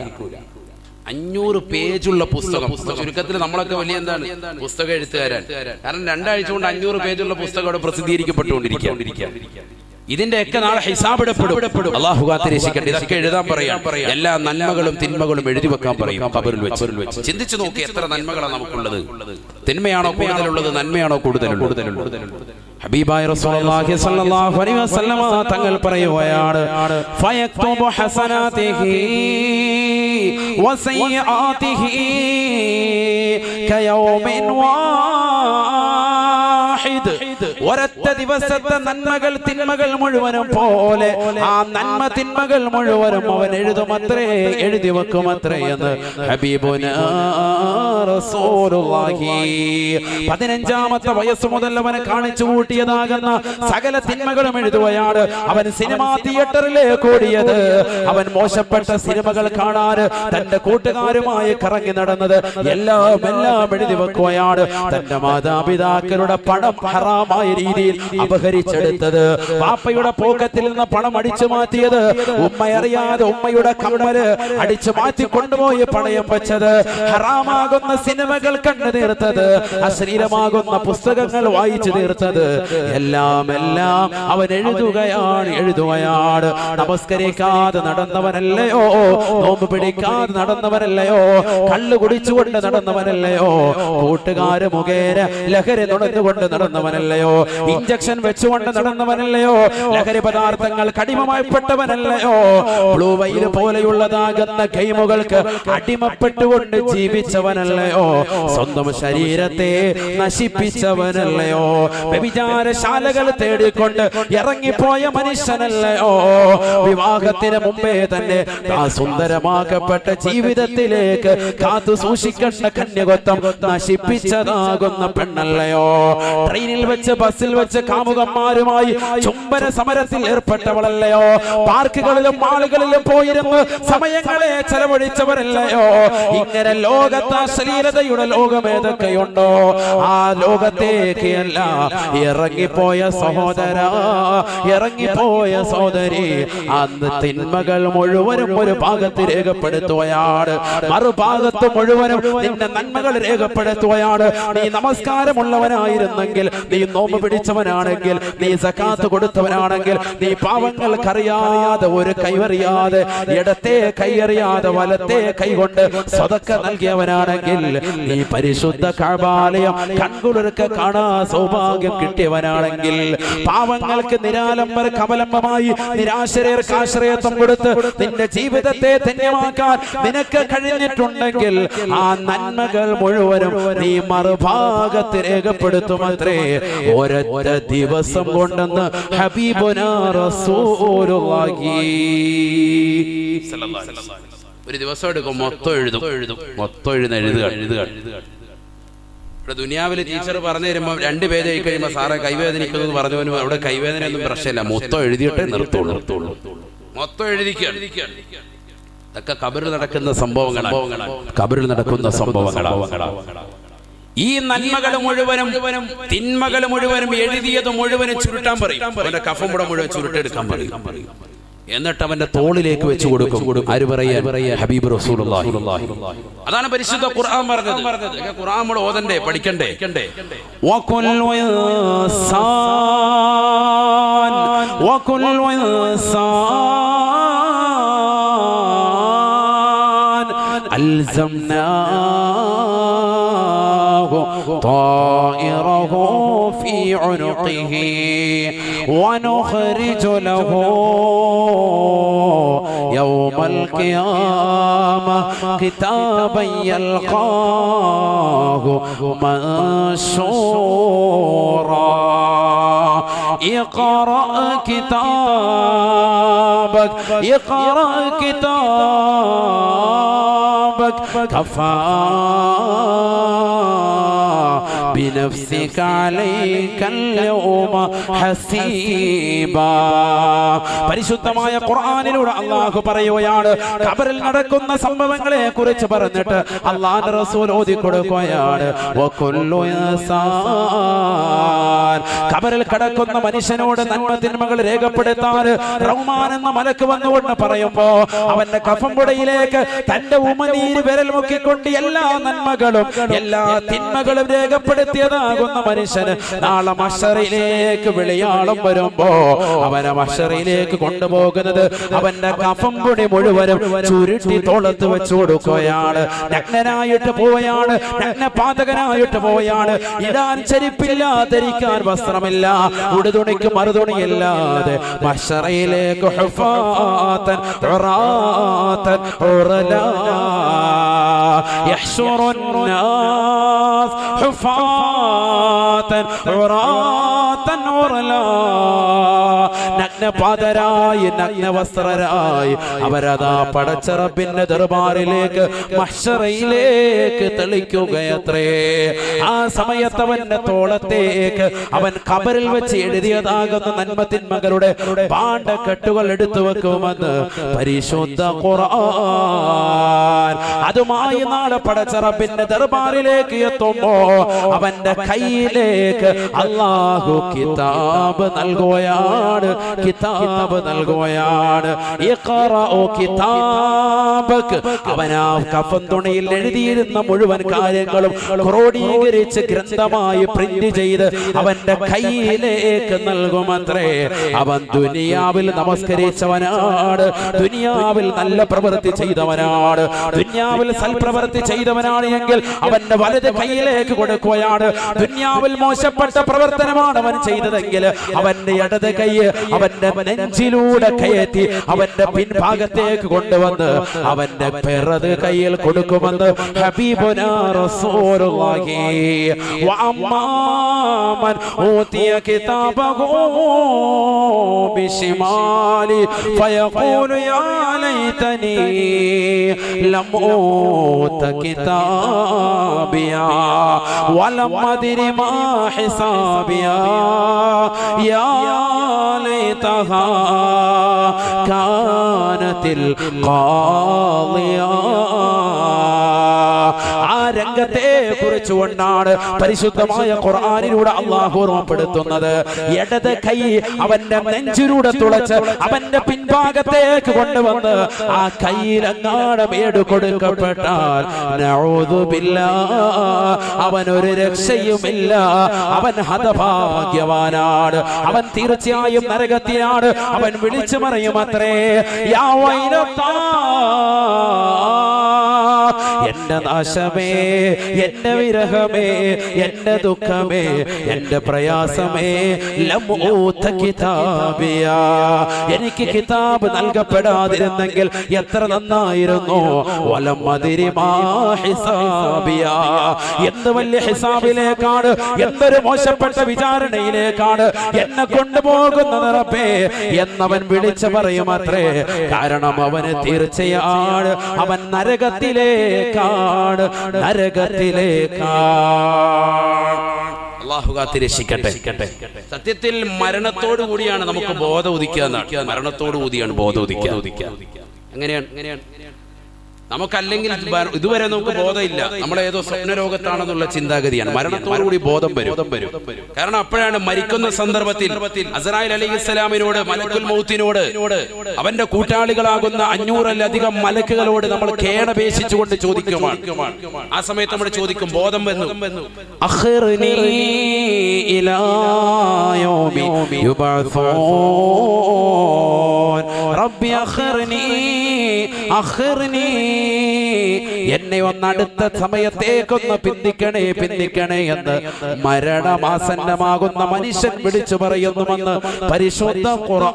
500 പേജുള്ള പുസ്തകം. ചുരുക്കത്തിൽ നമ്മളൊക്കെ വലിയ എന്താണ് പുസ്തകം എഴുത്തുകാരൻ. കാരണം 2 ആഴ്ച കൊണ്ട് 500 പേജുള്ള പുസ്തകം അവിടെ പ്രസിദ്ധീകരിക്കപ്പെട്ടുകൊണ്ടിരിക്കുകയാണ്. ഇതിന്റെയൊക്കെ നാളെ ഹിസാബിടപ്പെടും. അല്ലാഹു കാത്തിരക്ഷിക്കട്ടെ. ഇതൊക്കെ എഴുതാൻ പറയാം. എല്ലാ നന്മകളും തിന്മകളും എഴുതി വെക്കാൻ പറയും ഖബറിൽ വെച്ച്. ചിന്തിച്ചു നോക്കി, എത്ര നന്മകളാണ് നമുക്കുള്ളത്. തിന്മയാണോ കൂടുതലുള്ളത്, നന്മയാണോ കൂടുതലുള്ളത്? ഹബീബായ റസൂലുള്ളാഹി സ്വല്ലല്ലാഹു അലൈഹി വസല്ലമ തങ്ങൾ പറയുകയാണ്, ഫയക്തുബു ഹസനാതിഹി വസയ്യാതിഹി കയൗമിൻ വാഹിദ്. ഒരൊറ്റ ദിവസത്തെ നന്മകൾ തിന്മകൾ മുഴുവനും പോലെ ആ നന്മ തിന്മകൾ മുഴുവനും അവൻ എഴുതി വെക്കുമത്രേ എന്ന് ഹബീബുനാ റസൂലുള്ളാഹി. 15ാമത്തെ വയസ്സ് മുതൽ അവനെ കാണിച്ചു കൂട്ടിയതാകുന്ന സകല തിന്മകളും എഴുതുകയാണ്. അവൻ സിനിമാ തിയേറ്ററിലേക്ക് ഓടിയത്, അവൻ മോശപ്പെട്ട സിനിമകൾ കാണാൻ തന്റെ കൂട്ടുകാരുമായി കറങ്ങി നടന്നത് എല്ലാം എഴുതി വെക്കുകയാണ്. തന്റെ മാതാപിതാക്കളുടെ പണം ഹറാമായ രീതിയിൽ അപഹരിച്ചെടുത്തത്, പാപ്പയുടെ പോക്കറ്റിൽ നിന്ന് പണം അടിച്ചു മാറ്റിയത്, ഉമ്മയറിയാതെ ഉമ്മയുടെ കമ്മല് അടിച്ചു മാറ്റി കൊണ്ടുപോയി പണയം വെച്ചത്, ഹറാമാകുന്ന സിനിമകൾ കണ്ടു തീർത്തത്, അശ്ലീലമാകുന്ന പുസ്തകങ്ങൾ വായിച്ചു തീർത്തത്, എല്ലാം അവൻ എഴുതുകയാണ്. നമസ്കരിക്കാതെ നടന്നവനല്ലയോ, നോമ്പ് പിടിക്കാതെ നടന്നവനല്ലയോ, കള്ളു കുടിച്ചുകൊണ്ട് നടന്നവനല്ലയോ, കൂട്ടുകാര് മുഖേന ലഹരി നുണഞ്ഞുകൊണ്ട് നടന്ന നടന്നവനല്ലയോ, ഇഞ്ചക്ഷൻ വെച്ചുകൊണ്ട് നടന്നവനല്ലയോ, ലഹരി പദാർത്ഥങ്ങൾ കടിമമായിപ്പെട്ടവനല്ലയോ, ബ്ലൂ വെയിൽ പോലെയുള്ളതാകുന്ന ഗെയിമുകൾക്ക് അടിമപ്പെട്ടുകൊണ്ട് ജീവിച്ചവനല്ലയോ, സ്വന്തം ശരീരത്തെ നശിപ്പിച്ചവനല്ലയോ, വ്യഭിചാരശാലകൾ തേടിക്കൊണ്ട് ഇറങ്ങിപ്പോയ മനുഷ്യനല്ലയോ, വിവാഹത്തിന് മുമ്പേ തന്നെ ആ സുന്ദരമാക്കപ്പെട്ട ജീവിതത്തിലേക്ക് കാത്തു സൂക്ഷിക്കേണ്ട കന്യകത്വം നശിപ്പിച്ചതാകുന്ന പെണ്ണല്ലയോ, ട്രെയിനിൽ വെച്ച് ബസ്സിൽ വെച്ച് കാമുകന്മാരുമായി ചുംബന സമരത്തിൽ ഏർപ്പെട്ടവളല്ലയോ, പാർക്കുകളിലും മാളുകളിലും പോയിരുന്ന് സമയങ്ങളെ ചെലവഴിച്ചവരല്ലയോ, ഇങ്ങനെ ലോകത്ത് അശ്ലീലതയുടെ ലോകം ഏതൊക്കെയുണ്ടോ ആ ലോകത്തേക്ക് അല്ല ഇറങ്ങിപ്പോയ സഹോദര, ഇറങ്ങിപ്പോയ സഹോദരി, അന്ന് തിന്മകൾ മുഴുവനും ഒരു ഭാഗത്ത് രേഖപ്പെടുത്തുകയാണ്, മറുഭാഗത്ത് മുഴുവനും നിന്റെ നന്മകൾ രേഖപ്പെടുത്തുകയാണ്. നീ നമസ്കാരമുള്ളവനായിരുന്നെങ്കിൽ, നീ നോമ്പ് പിടിച്ചവനാണെങ്കിൽ, നീ സകാത്ത് കൊടുത്തവനാണെങ്കിൽ, നീ പാവങ്ങൾക്കറിയാതെ ഒരു കൈവറിയാതെ ഇടത്തെ കൈയറിയാതെ വലത്തെ കൈകൊണ്ട് സ്വതക്ക നൽകിയവനാണെങ്കിൽ, നീ പരിശുദ്ധ കഅബാലയം കൺകുളിർക്ക് കാണാൻ സൗഭാഗ്യം കിട്ടിയവനാണെങ്കിൽ, പാവങ്ങൾക്ക് നിരാലംബർക്ക് അവലംബമായി നിരാശ്രയർക്ക് ആശ്രയത്വം കൊടുത്ത് നിന്റെ ജീവിതത്തെ ധന്യമാക്കാൻ നിനക്ക് കഴിഞ്ഞിട്ടുണ്ടെങ്കിൽ ആ നന്മകൾ മുഴുവനും നീ മറുഭാഗത്ത് രേഖപ്പെടുത്തുമത്രേ. ഒരൊറ്റ ദിവസം കൊണ്ടെന്ന് ഹബീബുനാ റസൂലുള്ളാഹി സല്ലല്ലാഹു അലൈഹി വസല്ലം ഒരു ദിവസം എടുക്കും, മൊത്തം എഴുതുക. ഇവിടെ ദുനിയാവിലെ ടീച്ചർ പറഞ്ഞു തരുമ്പോൾ 2 പേജ് ആയി കഴിയുമ്പോൾ സാറെ കൈവേദനിക്കുന്നത് പറഞ്ഞവനും അവിടെ കൈവേദനയൊന്നും പ്രശ്നമില്ല, മൊത്തം എഴുതിയിട്ടേ നിർത്തുള്ളൂ. മൊത്തം എഴുതിക്കുകയാണ്. ഇതൊക്കെ ഖബറിൽ നടക്കുന്ന സംഭവങ്ങളാണ്. ഖബറിൽ നടക്കുന്ന സംഭവങ്ങളാണ്. ഈ നന്മകൾ മുഴുവനും തിന്മകൾ മുഴുവനും എഴുതിയത് മുഴുവനും ചുരുട്ടാൻ പറയും. അവന്റെ കഫം മുഴുവൻ ചുരുട്ടെടുക്കാൻ പറയും. എന്നിട്ട് അവന്റെ തോളിലേക്ക് വെച്ച് കൊടുക്കും. ആര് പറയാ? ഹബീബ് റസൂലുള്ളാഹി. അതാണ് പരിശുദ്ധ ഖുർആൻ പറഞ്ഞത്. ഖുർആൻ നമ്മൾ ഓതണ്ടേ, പഠിക്കണ്ടേ? വകുല്ലു ഇൻസാൻ അൽസംനാഹു ത്വാഇറഹു ഫീ ഉനുഖിഹി വനുഖ്രിജു ലഹു يوم القيامة كتابا يلقاه منشورا اقرأ كتابك اقرأ كتابك كفى بنفسك عليك اليوم حسيبا. പരിശുദ്ധമായ ഖുർആനിലൂടെ അല്ലാഹു പറയുകയാണ്, ഖബറിൽ നടക്കുന്ന സംഭവങ്ങളെ കുറിച്ച് പറഞ്ഞിട്ട് അല്ലാഹുവിന്റെ റസൂൽ ഓതി കൊടുക്കുകയാണ്. വകുല്ലു ഇൻസാൻ, ഖബറിൽ കിടക്കുന്ന മനുഷ്യനോട് നന്മ തിന്മകൾ രേഖപ്പെടുത്താൻ റഹ്മാൻ എന്ന മലക്ക് വന്നുകൊണ്ട് പറയുമ്പോ അവന്റെ കഫംപുടയിലേക്ക് തന്റെ ഉമനീര് വിരൽ മുക്കിക്കൊണ്ട് എല്ലാ നന്മകളും എല്ലാ തിന്മകളും രേഖപ്പെടുത്തിയതാകുന്ന മനുഷ്യന് നാളെ മഹ്ശറിലേക്ക് വിളിയാളം വരുമ്പോ അവനെ മഹ്ശറിലേക്ക് കൊണ്ടുപോകുന്നത് അവന്റെ കഫംപുടി മുഴുവനും ചുരുട്ടി തോളത്ത് വെച്ചു കൊടുക്കുകയാണ്. നഗ്നനായിട്ട് പോവുകയാണ്, നഗ്നപാതകനായിട്ട് പോവുകയാണ്. ഇടാൻ ചെരുപ്പില്ല, ധരിക്കാൻ വസ്ത്രമില്ല, ഉടുതുണിക്ക് മറുതുണിയില്ലാതെ മഹ്ശറിലേക്ക് ഹുഫാതൻ ഉറാതൻ ഉറലാ യഹ്ശുറുൻ നാസ് ഹുഫാതൻ ഉറാതൻ ഉറലാ. നഗ്നപാതരായി നഗ്നവസ്ത്രരായി അവരതാ പടച്ച റബ്ബിന്റെ ദർബാറിലേക്ക് മഹ്ശറയിലേക്ക് തെളിക്കുകയത്രേ. ആ സമയത്ത് അവന്റെ തോളത്തേക്ക് അവൻ ഖബറിൽ വെച്ച് എഴുതിയതാകുന്ന നന്മ തിന്മകളുടെ പാണ്ഡക്കെട്ടുകൾ എടുത്തു വെക്കുമെന്ന് പരിശുദ്ധ ഖുർആൻ. അതുമായി നാളെ പടച്ച റബ്ബിന്റെ ദർബാറിലേക്ക് എത്തുമ്പോ അവന്റെ കയ്യിലേക്ക് അല്ലാഹു കിതാബ് നൽകുകയാണ്. കിതാബ് നൽകുകയാണ്. ഇഖ്റഉ കിതാബക. അവൻ ആ കഫൻ തുണിയിൽ എഴുതിയിരുന്ന മുഴുവൻ കാര്യങ്ങളും ക്രോഡീകരിച്ച് ഗ്രന്ഥമായി പ്രിന്റ് ചെയ്ത് അവന്റെ കയ്യിലേക്ക് നൽകുമത്രേ. അവൻ ദുനിയാവിൽ നമസ്കരിച്ചവനാണ്, ദുനിയാവിൽ നല്ല പ്രവൃത്തി ചെയ്തവനാണ്, ദുനിയാവിൽ സൽപ്രവൃത്തി ചെയ്തവനാണ് എങ്കിൽ അവന്റെ വലത് കയ്യിലേക്ക് കൊടുക്കുകയാണ്. ദുനിയാവിൽ മോശപ്പെട്ട പ്രവർത്തനമാണ് അവൻ ചെയ്തതെങ്കിൽ അവന്റെ ഇടത് കൈ അവന്റെ നെഞ്ചിലൂടെ കയറ്റി അവന്റെ പിൻഭാഗത്തേക്ക് കൊണ്ടുവന്ന് അവന്റെ പിറത് കയ്യിൽ കൊടുക്കുമെന്ന് ഹബീബുനാ റസൂലുള്ളാഹി. വഅമ്മാമൻ ഊതിയ കിതാബഹു ബിശിമാലി ഫയഖൂലു യാ ലൈതനി ലം ഊത കിതാബിയാ വലം അദ്രി മാ ഹിസാബിയാ യാ ലൈതഹാ കാനത്തിൽ ഖാദിയാ. ആ രംഗത്തെ കുറിച്ചുകൊണ്ടാണ് പരിശുദ്ധമായ ഖുർആനിലൂടെ അല്ലാഹു ഓർമ്മപ്പെടുത്തുന്നത്. ഇടത് കൈ അവന്റെ നെഞ്ചിലൂടെ തുളച്ച് അവന്റെ പിൻഭാഗത്തേക്ക് കൊണ്ടുവന്ന് ആ കയ്യിലെങ്ങാനും ഏട് കൊടുക്കപ്പെട്ടാൽ നഊദു ബില്ലാഹ് അവനൊരു രക്ഷയുമില്ല, അവൻ ഹതഭാഗ്യവാനാണ്, അവൻ തീർച്ചയായും നരകത്തിലാണ്. അവൻ വിളിച്ചു പറയും അത്രേ, യാ വൈലത്താ, എന്റെ നാശമേ, എന്റെ വിരഹമേ, എന്റെ ദുഃഖമേ, എന്റെ പ്രയാസമേ, ലം ഊത കിതാബിയാ, എനിക്ക് കിതാബ് നൽകപ്പെടാതിരുന്നെങ്കിൽ എത്ര നന്നായിരുന്നു. വലം അദ്രി മാ ഹിസാബിയാ, എന്ത് വലിയ ഹിസാബിലേക്കാണ്, എന്തൊരു മോശപ്പെട്ട വിചാരണയിലേക്കാണ് എന്നെ കൊണ്ടുപോകുന്നത് റബ്ബേ എന്നവൻ വിളിച്ചു പറയും അത്രേ. കാരണം അവന് തീർച്ചയാണ് അവൻ നരകത്തിലേക്കാണ്, നരകത്തിലേക്കാണ്. അല്ലാഹു കാത്തിരക്ഷിക്കട്ടെ. സത്യത്തിൽ മരണത്തോടു കൂടിയാണ് നമുക്ക് ബോധം ഉദിക്കുക. മരണത്തോടു കൂടിയാണ് ബോധം ഉദിക്കുക. എങ്ങനെയാണ്? നമുക്കല്ലെങ്കിൽ ഇതുവരെ നമുക്ക് ബോധമില്ല, നമ്മളേതോ സ്വപ്നരോഗത്താണെന്നുള്ള ചിന്താഗതിയാണ്. മരണത്തോടുകൂടി ബോധം വരും. കാരണം അപ്പോഴാണ് മരിക്കുന്ന സന്ദർഭത്തിൽ അസ്രായിൽ അലൈഹിസ്സലാമിനോട്, മലക്കുൽ മൗത്തിനോട്, അവന്റെ കൂട്ടാളികളാകുന്ന 500-ലധികം മലക്കുകളോട് നമ്മൾ കേണപേക്ഷിച്ചുകൊണ്ട് ചോദിക്കുമാണ്. ആ സമയത്ത് നമ്മൾ ചോദിക്കും, ബോധം വന്നു, അഖിർനി ഇലാ യൗമി യുബഅസൂൻ റബ്ബി അഖിർനി, എന്നെ ഒന്നടുത്ത സമയത്തേക്കൊന്ന് പിന്തിക്കണേ എന്ന് മരണമാസന്നമാകുന്ന മനുഷ്യൻ വിളിച്ചു പറയുന്നുവെന്ന് പരിശുദ്ധ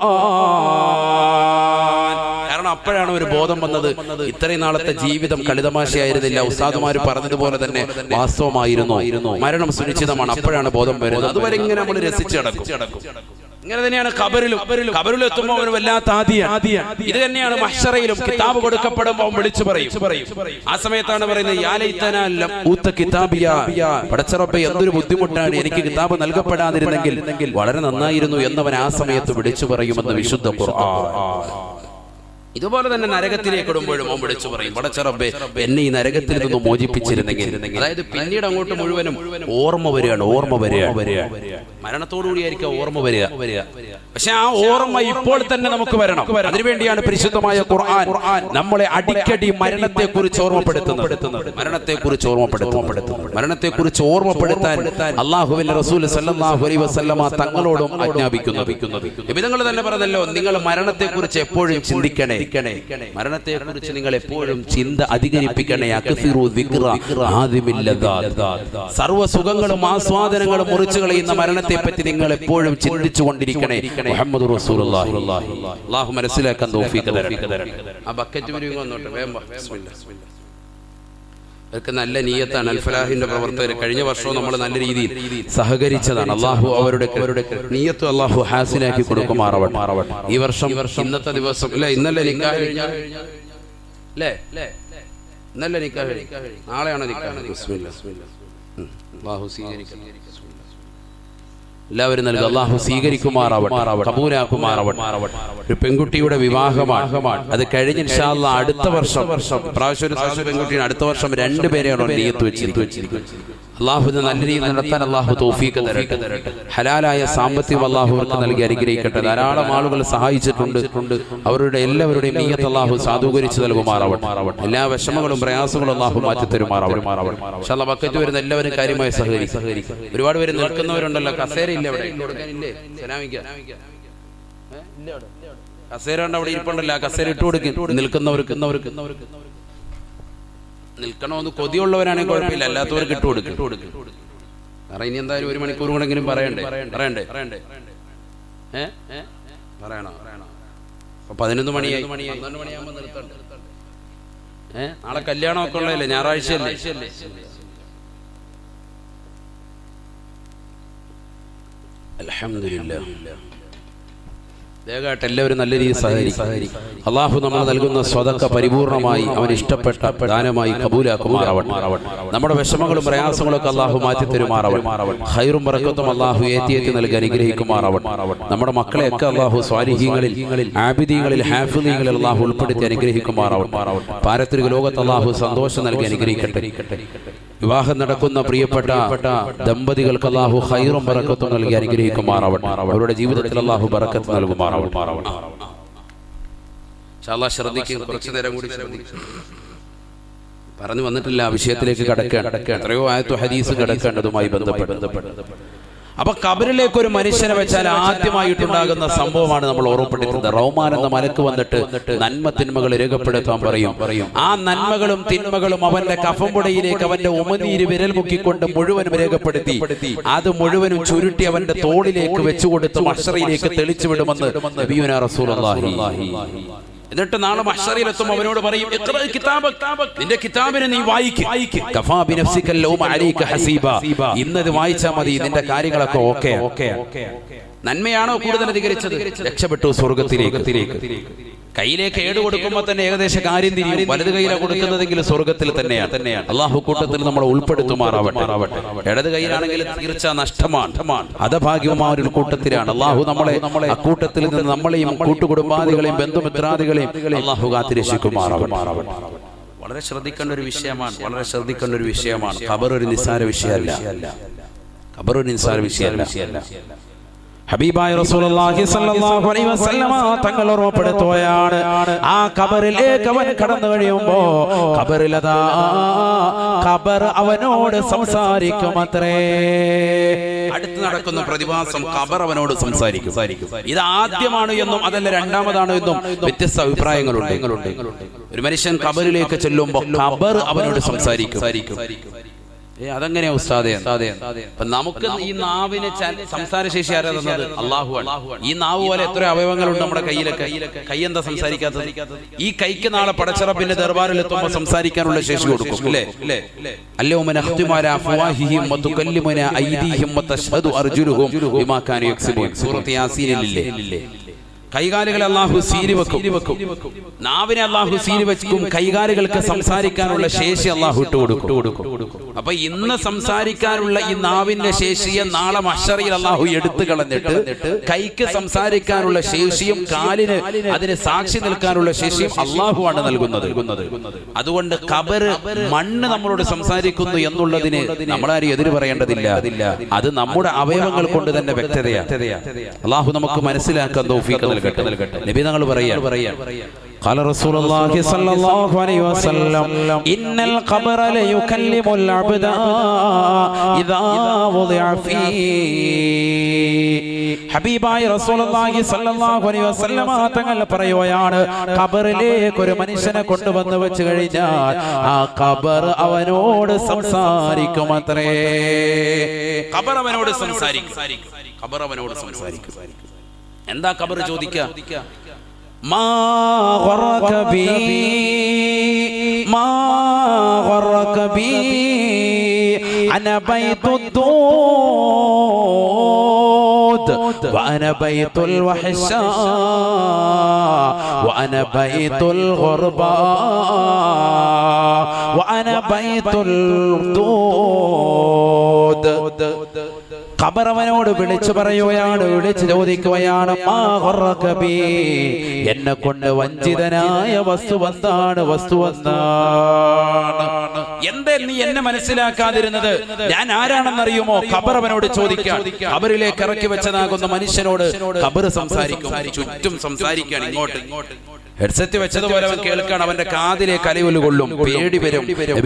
ഖുർആൻ. കാരണം അപ്പോഴാണ് ഒരു ബോധം വന്നത്. ഇത്രയും നാളത്തെ ജീവിതം കളിതമാശയായിരുന്നില്ല, ഉസ്താദുമാർ പറഞ്ഞതുപോലെ തന്നെ വാസ്തവമായിരുന്നു, മരണം സുനിശ്ചിതമാണ്. അപ്പോഴാണ് ബോധം വരുന്നത്. അതുവരെ ഇങ്ങനെ നമ്മൾ രസിച്ചു നടക്കും. ഇങ്ങനെ തന്നെയാണ് ഖബറിലും എത്തുമ്പോൾ അവന് വല്ലാത്ത ആദിയാണ്. ഇത് തന്നെയാണ് മഹ്ശറയിലും കിതാബ് കൊടുക്കപ്പെടുമ്പോൾ വിളിച്ചു പറയും. ആ സമയത്താണ് പറയുന്നത്, യാ ലൈതനാ ലം ഊത കിതാബിയാ, പടച്ച റബ്ബേ എന്തൊരു ബുദ്ധിമുട്ടാണ്, എനിക്ക് കിതാബ് നൽകപ്പെടാതിരുന്നെങ്കിൽ വളരെ നന്നായിരുന്നു എന്നവൻ ആ സമയത്ത് വിളിച്ചു പറയുമെന്ന് വിശുദ്ധ ഖുർആൻ. ഇതുപോലെ തന്നെ നരകത്തിലേക്ക് ഇടുമ്പോഴും അവൻ വിളിച്ചു പറയും, പടച്ച റബ്ബേ എന്നെ ഈ നരകത്തിൽ നിന്ന് മോചിപ്പിച്ചിരുന്നെങ്കിൽ. അതായത് പിന്നീട് അങ്ങോട്ട് മുഴുവനും ഓർമ്മ വരികയാണ്. മരണത്തോടുകൂടിയായിരിക്കും ഓർമ്മ വരിക. പക്ഷെ ആ ഓർമ്മ ഇപ്പോൾ തന്നെ നമുക്ക് വരണം. അതിനുവേണ്ടിയാണ് പരിശുദ്ധമായ ഖുർആൻ നമ്മളെ അടിക്കടി മരണത്തെക്കുറിച്ച് ഓർമ്മപ്പെടുത്തുന്നത്. മരണത്തെക്കുറിച്ച് ഓർമ്മപ്പെടുത്താൻ അല്ലാഹുവിന്റെ റസൂൽ സല്ലല്ലാഹു അലൈഹി വസല്ലമ തങ്ങളോടും ആജ്ഞാപിക്കുന്നത്. നബിതങ്ങൾ തന്നെ പറഞ്ഞല്ലോ, നിങ്ങൾ മരണത്തെക്കുറിച്ച് എപ്പോഴും ചിന്തിക്കണേ, മരണത്തെക്കുറിച്ച് നിങ്ങൾ എപ്പോഴും ചിന്ത അധികരിപ്പിക്കണേ. സർവ്വ സുഖങ്ങളും ആസ്വാദനങ്ങളും മുറിച്ചു കളയുന്ന മരണത്തെ പറ്റി നിങ്ങൾ എപ്പോഴും ചിന്തിച്ചു കൊണ്ടിരിക്കണേ. മുഹമ്മദ് റസൂലുള്ളാഹി. അല്ലാഹു മനസ്സിലാക്കാൻ തൗഫീഖ് തരട്ടെ. ആ ബക്കറ്റ് മുഴുവൻ വന്നോട്ടെ, വേഗം വാ. ബിസ്മില്ലാഹ്. അവർക്ക് നല്ല നിയ്യത്താണ്. അൽഫലാഹിന്റെ പ്രവർത്തകർ കഴിഞ്ഞ വർഷവും നമ്മൾ നല്ല രീതിയിൽ സഹകരിച്ചതാണ്. അള്ളാഹു അവരുടെ നിയ്യത്ത് അള്ളാഹു ഹാസിനാക്കി കൊടുക്കുമാറാവട്ടെ. ഈ വർഷം ഇന്നത്തെ ദിവസം ഇന്നലെ നിക്കാഹ് അല്ലേ? ഇന്നലെ നിക്കാഹ്, നാളെയാണ് നിക്കാഹ്. ബിസ്മില്ലാഹ്. അല്ലാഹു സ്വീകരിക്കട്ടെ. എല്ലാവരും നൽകുക. അള്ളാഹു സ്വീകരിക്കുമാറാവട്ടെ, കബൂലാക്കുമാറാവട്ടെ. ഒരു പെൺകുട്ടിയുടെ വിവാഹമാണ്. അത് കഴിഞ്ഞ് ഇൻഷാ അല്ലാഹ് അടുത്ത വർഷം, പ്രാവശ്യം ഒരു പെൺകുട്ടിയാണ്, അടുത്ത വർഷം 2 പേരെയാണ് നിയ്യത്ത് വെച്ചിരിക്കുന്നത്. അള്ളാഹുവിനെ നല്ല രീതിയിൽ നടത്താൻ അള്ളാഹു തൗഫീഖ് തരട്ടെ. ഹലാലായ സാമ്പത്തികം അള്ളാഹു അവർക്ക് നൽകി അനുഗ്രഹിക്കട്ടെ. ധാരാളം ആളുകൾ സഹായിച്ചിട്ടുണ്ട്. അവരുടെ എല്ലാവരുടെയും നിയ്യത്ത് അള്ളാഹു സാധൂകരിച്ച് നൽകുമാറാവട്ടെ. എല്ലാ വിഷമങ്ങളും പ്രയാസങ്ങളും അള്ളാഹു മാറ്റി തരുമാറാവട്ടെ. ഇൻഷാ അല്ലാഹ് ബക്കറ്റ് വരുന്ന എല്ലാവരും കാര്യമായി സഹകരിക്കും. ഒരുപാട് പേര് നിൽക്കുന്നവരുണ്ടല്ലോ, കസേരയില്ല അവിടെ കസേര ഉണ്ട്, അവിടെ ഇരിപ്പുണ്ടല്ലോ, കസേര ഇട്ട് കൊടുക്കും. നിൽക്കുന്നവർക്ക് നിൽക്കണമെന്ന് കൊതിയുള്ളവരാണെങ്കിൽ കുഴപ്പമില്ല, അല്ലാത്തവർക്ക് ഇട്ട് കൊടുക്കും. കാരണം ഇനി എന്തായാലും 1 മണിക്കൂർ കൂടെങ്കിലും പറയണ്ടേ? പറയണോ? 11 മണിയായി, 12 മണിയാകുമ്പോൾ നിർത്തണ്ടേ? നാളെ കല്യാണമൊക്കെ ഉള്ളതല്ലേ, ഞായറാഴ്ചയല്ലേ? അൽഹംദുലില്ലാഹ്. ദയവായിട്ട് എല്ലാവരും നല്ല രീതിയിൽ സഹകരിക്കും. അള്ളാഹു നമ്മൾ നൽകുന്ന സ്വതക്ക പരിപൂർണമായി അവന് ഇഷ്ടപ്പെട്ട ദാനമായി കബൂലാക്കുമാറാവട്ടെ. നമ്മുടെ വിഷമങ്ങളും പ്രയാസങ്ങളും ഒക്കെ അള്ളാഹു മാറ്റി തരുമാറാവട്ടെ. ഖൈറും ബറക്കത്തും അള്ളാഹു ഏറ്റി നൽകി അനുഗ്രഹിക്കുമാറാവട്ടെ. നമ്മുടെ മക്കളെയൊക്കെ അള്ളാഹു സ്വാലിഹീങ്ങളിൽ, ആബിദീങ്ങളിൽ, ഹാഫിദീങ്ങളിൽ അള്ളാഹു ഉൾപ്പെടുത്തി അനുഗ്രഹിക്കുമാറാവട്ടെ. പാരത്രിക ലോകത്ത് അള്ളാഹു സന്തോഷം നൽകി അനുഗ്രഹിക്കട്ടെ. വിവാഹം നടക്കുന്ന പ്രിയപ്പെട്ട ദമ്പതികൾക്ക് അള്ളാഹു ഖൈറും ബറക്കത്തും നൽകി അനുഗ്രഹിക്കുമാറാവട്ടെ. അവരുടെ ജീവിതത്തിൽ അള്ളാഹു ബറക്കത്ത് നൽകുമാറാവട്ടെ. ശ്രദ്ധിക്കും, കുറച്ചു നേരം കൂടി പറഞ്ഞു വന്നിട്ടില്ല, വിഷയത്തിലേക്ക് കടക്കുക. എത്രയോ ആയത്തു ഹദീസ് കിടക്കേണ്ടതുമായി ബന്ധപ്പെട്ട്. അപ്പൊ ഖബറിലേക്ക് ഒരു മനുഷ്യനെ വെച്ചാൽ ആദ്യമായിട്ടുണ്ടാകുന്ന സംഭവമാണ് നമ്മൾ ഓർമ്മപ്പെടുത്തുന്നത്. റഹ്മാൻ എന്ന മലക്ക് വന്നിട്ട് നന്മ തിന്മകൾ രേഖപ്പെടുത്താൻ പറയും. ആ നന്മകളും തിന്മകളും അവന്റെ കഫംപുടയിലേക്ക് അവന്റെ ഉമനീര് വിരൽ മുക്കിക്കൊണ്ട് മുഴുവനും രേഖപ്പെടുത്തി അത് മുഴുവനും ചുരുട്ടി അവന്റെ തോളിലേക്ക് വെച്ചുകൊടുത്ത് മഹ്ശറിലേക്ക് തെളിച്ചു വിടുമെന്ന് നബിയുനാ റസൂലുള്ളാഹി. എന്നിട്ട് നാളെ മഹ്ശറിലെത്തും അവനോട് പറയും, നിന്റെ കിതാബിനെ നീ വായിക്ക്. ഇന്നത് വായിച്ചാൽ മതി, നിന്റെ കാര്യങ്ങളൊക്കെ ഓക്കെ. നന്മയാണോ കൂടുതൽ അധികരിച്ചത്? രക്ഷപ്പെട്ടു സ്വർഗത്തിലേക്ക്. കയ്യിലേക്ക് ഏട് കൊടുക്കുമ്പോൾ തന്നെ ഏകദേശം കാര്യം തിരിയും. വലത് കയ്യിലാണ് കൊടുക്കുന്നതെങ്കിൽ സ്വർഗത്തിൽ തന്നെയാണ്. അള്ളാഹു കൂട്ടത്തിൽ നമ്മൾ ഉൾപ്പെടുത്തുമാറാവട്ടെ. ഇടത് കയ്യിലാണെങ്കിൽ തീർച്ച നഷ്ടമാണ്, അധഭാഗ്യമായ ഒരു കൂട്ടത്തിലാണ്. അള്ളാഹു നമ്മളെ അക്കൂട്ടത്തിൽ നിന്ന് നമ്മളെയും കൂട്ടുകുടുംബാദികളെയും ബന്ധുമിത്രാദികളെയും അള്ളാഹു കാത്തിരക്ഷിക്കുമാറാവട്ടെ. വളരെ ശ്രദ്ധിക്കേണ്ട ഒരു വിഷയമാണ്. ഖബർ ഒരു നിസ്സാര വിഷയമല്ല. ഹബീബായ റസൂലുള്ളാഹി സ്വല്ലല്ലാഹു അലൈഹി വസല്ലമ തങ്ങൾ ഓർമ്മപ്പെടുത്തുകയാണ്, ആ ഖബറിലേക്ക് അവൻ കടന്നു കഴിയുമ്പോൾ ഖബർ അവനോട് സംസാരിക്കുമത്രേ. അടുത്ത് നടക്കുന്ന പ്രതിഭാസം ഖബർ അവനോട് സംസാരിക്കും. ഇത് ആദ്യമാണ് എന്നും അതല്ല രണ്ടാമതാണ് എന്നും വ്യത്യസ്ത അഭിപ്രായങ്ങളുണ്ട്. ഒരു മനുഷ്യൻ ഖബറിലേക്ക് ചെല്ലുമ്പോൾ ഖബർ അവനോട് സംസാരിക്കും. അതെങ്ങനെയാ ഉസ്താദേ? നമുക്ക് ഈ നാവിന് സംസാരശേഷി ആരാ തന്നത്? അള്ളാഹുവാണ്. ഈ നാവ് പോലെ എത്ര അവയവങ്ങളുണ്ട് നമ്മുടെ കയ്യിലൊക്കെ. കൈ എന്താ സംസാരിക്കാത്തത്? ഈ കൈക്ക് നാളെ പടച്ചറപ്പിന്റെ ദർബാറിൽ എത്തുമ്പോൾ സംസാരിക്കാനുള്ള ശേഷി കൊടുക്കും, അല്ലേ? അല്ലൗമ നഖ്തിമു അലാ അഫ്വാഹിഹിം വതുകല്ലിമുനാ ഐദീഹിം വതശ്ഹദു അർജുലുഹും ബിമാ കാനൂ യക്സിബൂൻ. സൂറത്ത് യാസീനിലെ കൈകാലുകളെ അല്ലാഹു സീരി വെക്കും, നാവിനെ അല്ലാഹു സീരി വെക്കും. കൈകാലുകൾക്ക് സംസാരിക്കാനുള്ള ശേഷി അല്ലാഹു ഇട്ടുകൊടുക്കും. അപ്പൊ ഇന്ന് സംസാരിക്കാനുള്ള ഈ നാവിന്റെ ശേഷിയെ നാളെ മഹ്ശറിൽ അല്ലാഹു എടുത്തു കളഞ്ഞിട്ട് കൈക്ക് സംസാരിക്കാനുള്ള ശേഷിയും കാലിന് അതിന് സാക്ഷി നിൽക്കാനുള്ള ശേഷിയും അല്ലാഹുവാണ് നൽകുന്നത്. അതുകൊണ്ട് ഖബർ മണ്ണ് നമ്മളോട് സംസാരിക്കുന്നു എന്നുള്ളതിന് നമ്മളാരും എതിര് പറയേണ്ടതില്ല. അത് നമ്മുടെ അവയവങ്ങൾ കൊണ്ട് തന്നെ വ്യക്തതയാണ്. അല്ലാഹു നമുക്ക് മനസ്സിലാക്കാൻ തൗഫീഖ് നൽകട്ടെ. നബി തങ്ങൾ പറയാ, قال رسول الله صلى الله عليه وسلم إن القبر ليكلم العبد إذا وضع فيه. ഹബീബായ റസൂലുള്ളാഹി സ്വല്ലല്ലാഹു അലൈഹി വസല്ലം തങ്ങൾ പറയുകയാണ്, ഖബറിലേക്ക് ഒരു മനുഷ്യനെ കൊണ്ടുവന്ന് വെച്ച് കഴിഞ്ഞാൽ ആ ഖബർ അവനോട് സംസാരിക്കുമത്രേ. ഖബർ അവനോട് സംസാരിക്കും. എന്താ ഖബർ ചോദിക്കുക? മാ ഗറക ബി അന ബൈത്തുദ്ദൂദ് വഅന ബൈത്തുൽ വഹ്ശാ വഅന ബൈത്തുൽ ഗുർബാ വഅന ബൈത്തുൽ ദൂദ്. ഖബർ അവനോട് വിളിച്ചു പറയുകയാണ്, വിളിച്ചു ചോദിക്കുകയാണ്, മാ ഗറക ബി, എന്നെ കൊണ്ട് വഞ്ചിതനായ വസ്തു എന്താണ്? എന്തേ നീ എന്നെ മനസ്സിലാക്കാതിരുന്നത്? ഞാൻ ആരാണെന്നറിയുമോ? ഖബർ അവനോട് ചോദിക്കാൻ. ഖബറിലേക്ക് ഇറക്കി വെച്ചതാകുന്ന മനുഷ്യനോട് ഖബർ സംസാരിക്കും. ചുറ്റും സംസാരിക്കാൻ, ഇങ്ങോട്ട് ഹെഡ്സെറ്റ് വെച്ചതുപോലെ അവൻ കേൾക്കാൻ. അവന്റെ കാതിലേക്ക് അലയൊലി കൊള്ളും, പേടി വരും.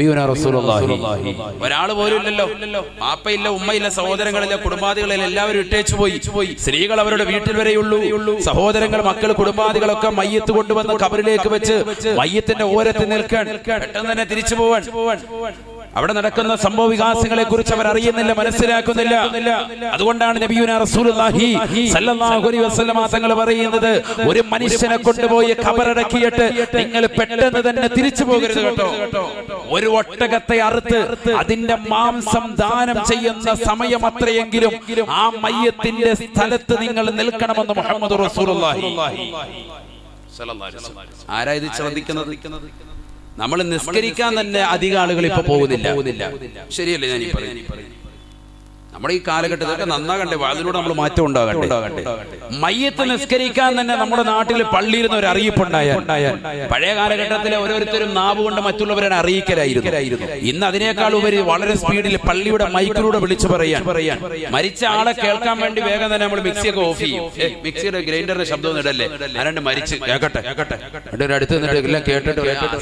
ഒരാൾ പോലും ഇല്ലല്ലോ, പാപ്പയില്ല, ഉമ്മയില്ല, സഹോദരങ്ങളില്ല, കുടുംബാദികളില്ല, എല്ലാവരും ഇട്ടേച്ചു പോയി. സ്ത്രീകൾ അവരുടെ വീട്ടിൽ വരെയുള്ളൂ. സഹോദരങ്ങൾ, മക്കൾ, കുടുംബാദികളൊക്കെ മയ്യത്ത് കൊണ്ടുവന്ന് ഖബറിലേക്ക് വെച്ച് മയ്യത്തിന്റെ ഓരത്ത് നിൽക്കാൻ, പെട്ടെന്ന് തന്നെ തിരിച്ചു പോവാൻ. അവിടെ നടക്കുന്ന സംഭവ വികാസങ്ങളെ കുറിച്ച് അവർ അറിയുന്നില്ല, മനസ്സിലാക്കുന്നില്ല. അതുകൊണ്ടാണ് നബിയുനാ റസൂലുള്ളാഹി സ്വല്ലല്ലാഹു അലൈഹി വസല്ലമ തങ്ങൾ പറയുന്നത്, ഒരു മനുഷ്യനെ കൊണ്ടുപോയി ഖബറടക്കിയിട്ട് നിങ്ങൾ പെട്ടെന്ന് തന്നെ തിരിച്ചു പോകരുത് കേട്ടോ. ഒരു ഒട്ടകത്തെ അറുത്ത് അതിന്റെ മാംസം ദാനം ചെയ്യുന്ന സമയം അത്രയെങ്കിലും ആ മയ്യത്തിന്റെ സ്ഥലത്ത് നിങ്ങൾ നിൽക്കണമെന്ന് മുഹമ്മദ് റസൂലുള്ളാഹി സ്വല്ലല്ലാഹു അലൈഹി വസല്ലം. ആരാ ഇത് ശ്രദ്ധിക്കുന്നത്? നമ്മൾ നിസ്കരിക്കാൻ തന്നെ അധികം ആളുകൾ ഇപ്പൊ പോകുന്നില്ല. ശരിയല്ലേ ഞാൻ ഈ പറയുന്നത്? നമ്മുടെ ഈ കാലഘട്ടത്തിലൊക്കെ നന്നാകണ്ടേ, അതിലൂടെ നമ്മൾ മാറ്റം ഉണ്ടാകട്ടെ. മയ്യത്ത് നിസ്കരിക്കാൻ തന്നെ നമ്മുടെ നാട്ടിൽ പള്ളിയിൽ നിന്ന് ഒരു അറിയിപ്പുണ്ടായാൽ, പഴയ കാലഘട്ടത്തിലെ ഓരോരുത്തരും നാവ് കൊണ്ട് മറ്റുള്ളവരെ അറിയിക്കലായിരുന്നു. ഇന്ന് അതിനേക്കാൾ ഉപരി വളരെ സ്പീഡിൽ പള്ളിയുടെ മൈക്കിലൂടെ വിളിച്ചു പറയാൻ, മരിച്ച ആളെ കേൾക്കാൻ വേണ്ടി വേഗം തന്നെ നമ്മൾ മിക്സിയൊക്കെ ഓഫ് ചെയ്യും. മിക്സിയുടെ ഗ്രൈൻഡറിന്റെ ശബ്ദം ഇടല്ലേ, ആരാണ്ട് മരിച്ച് കേക്കട്ടെ അടുത്ത് നിന്നിട്ട് എല്ലാം കേട്ടിട്ട്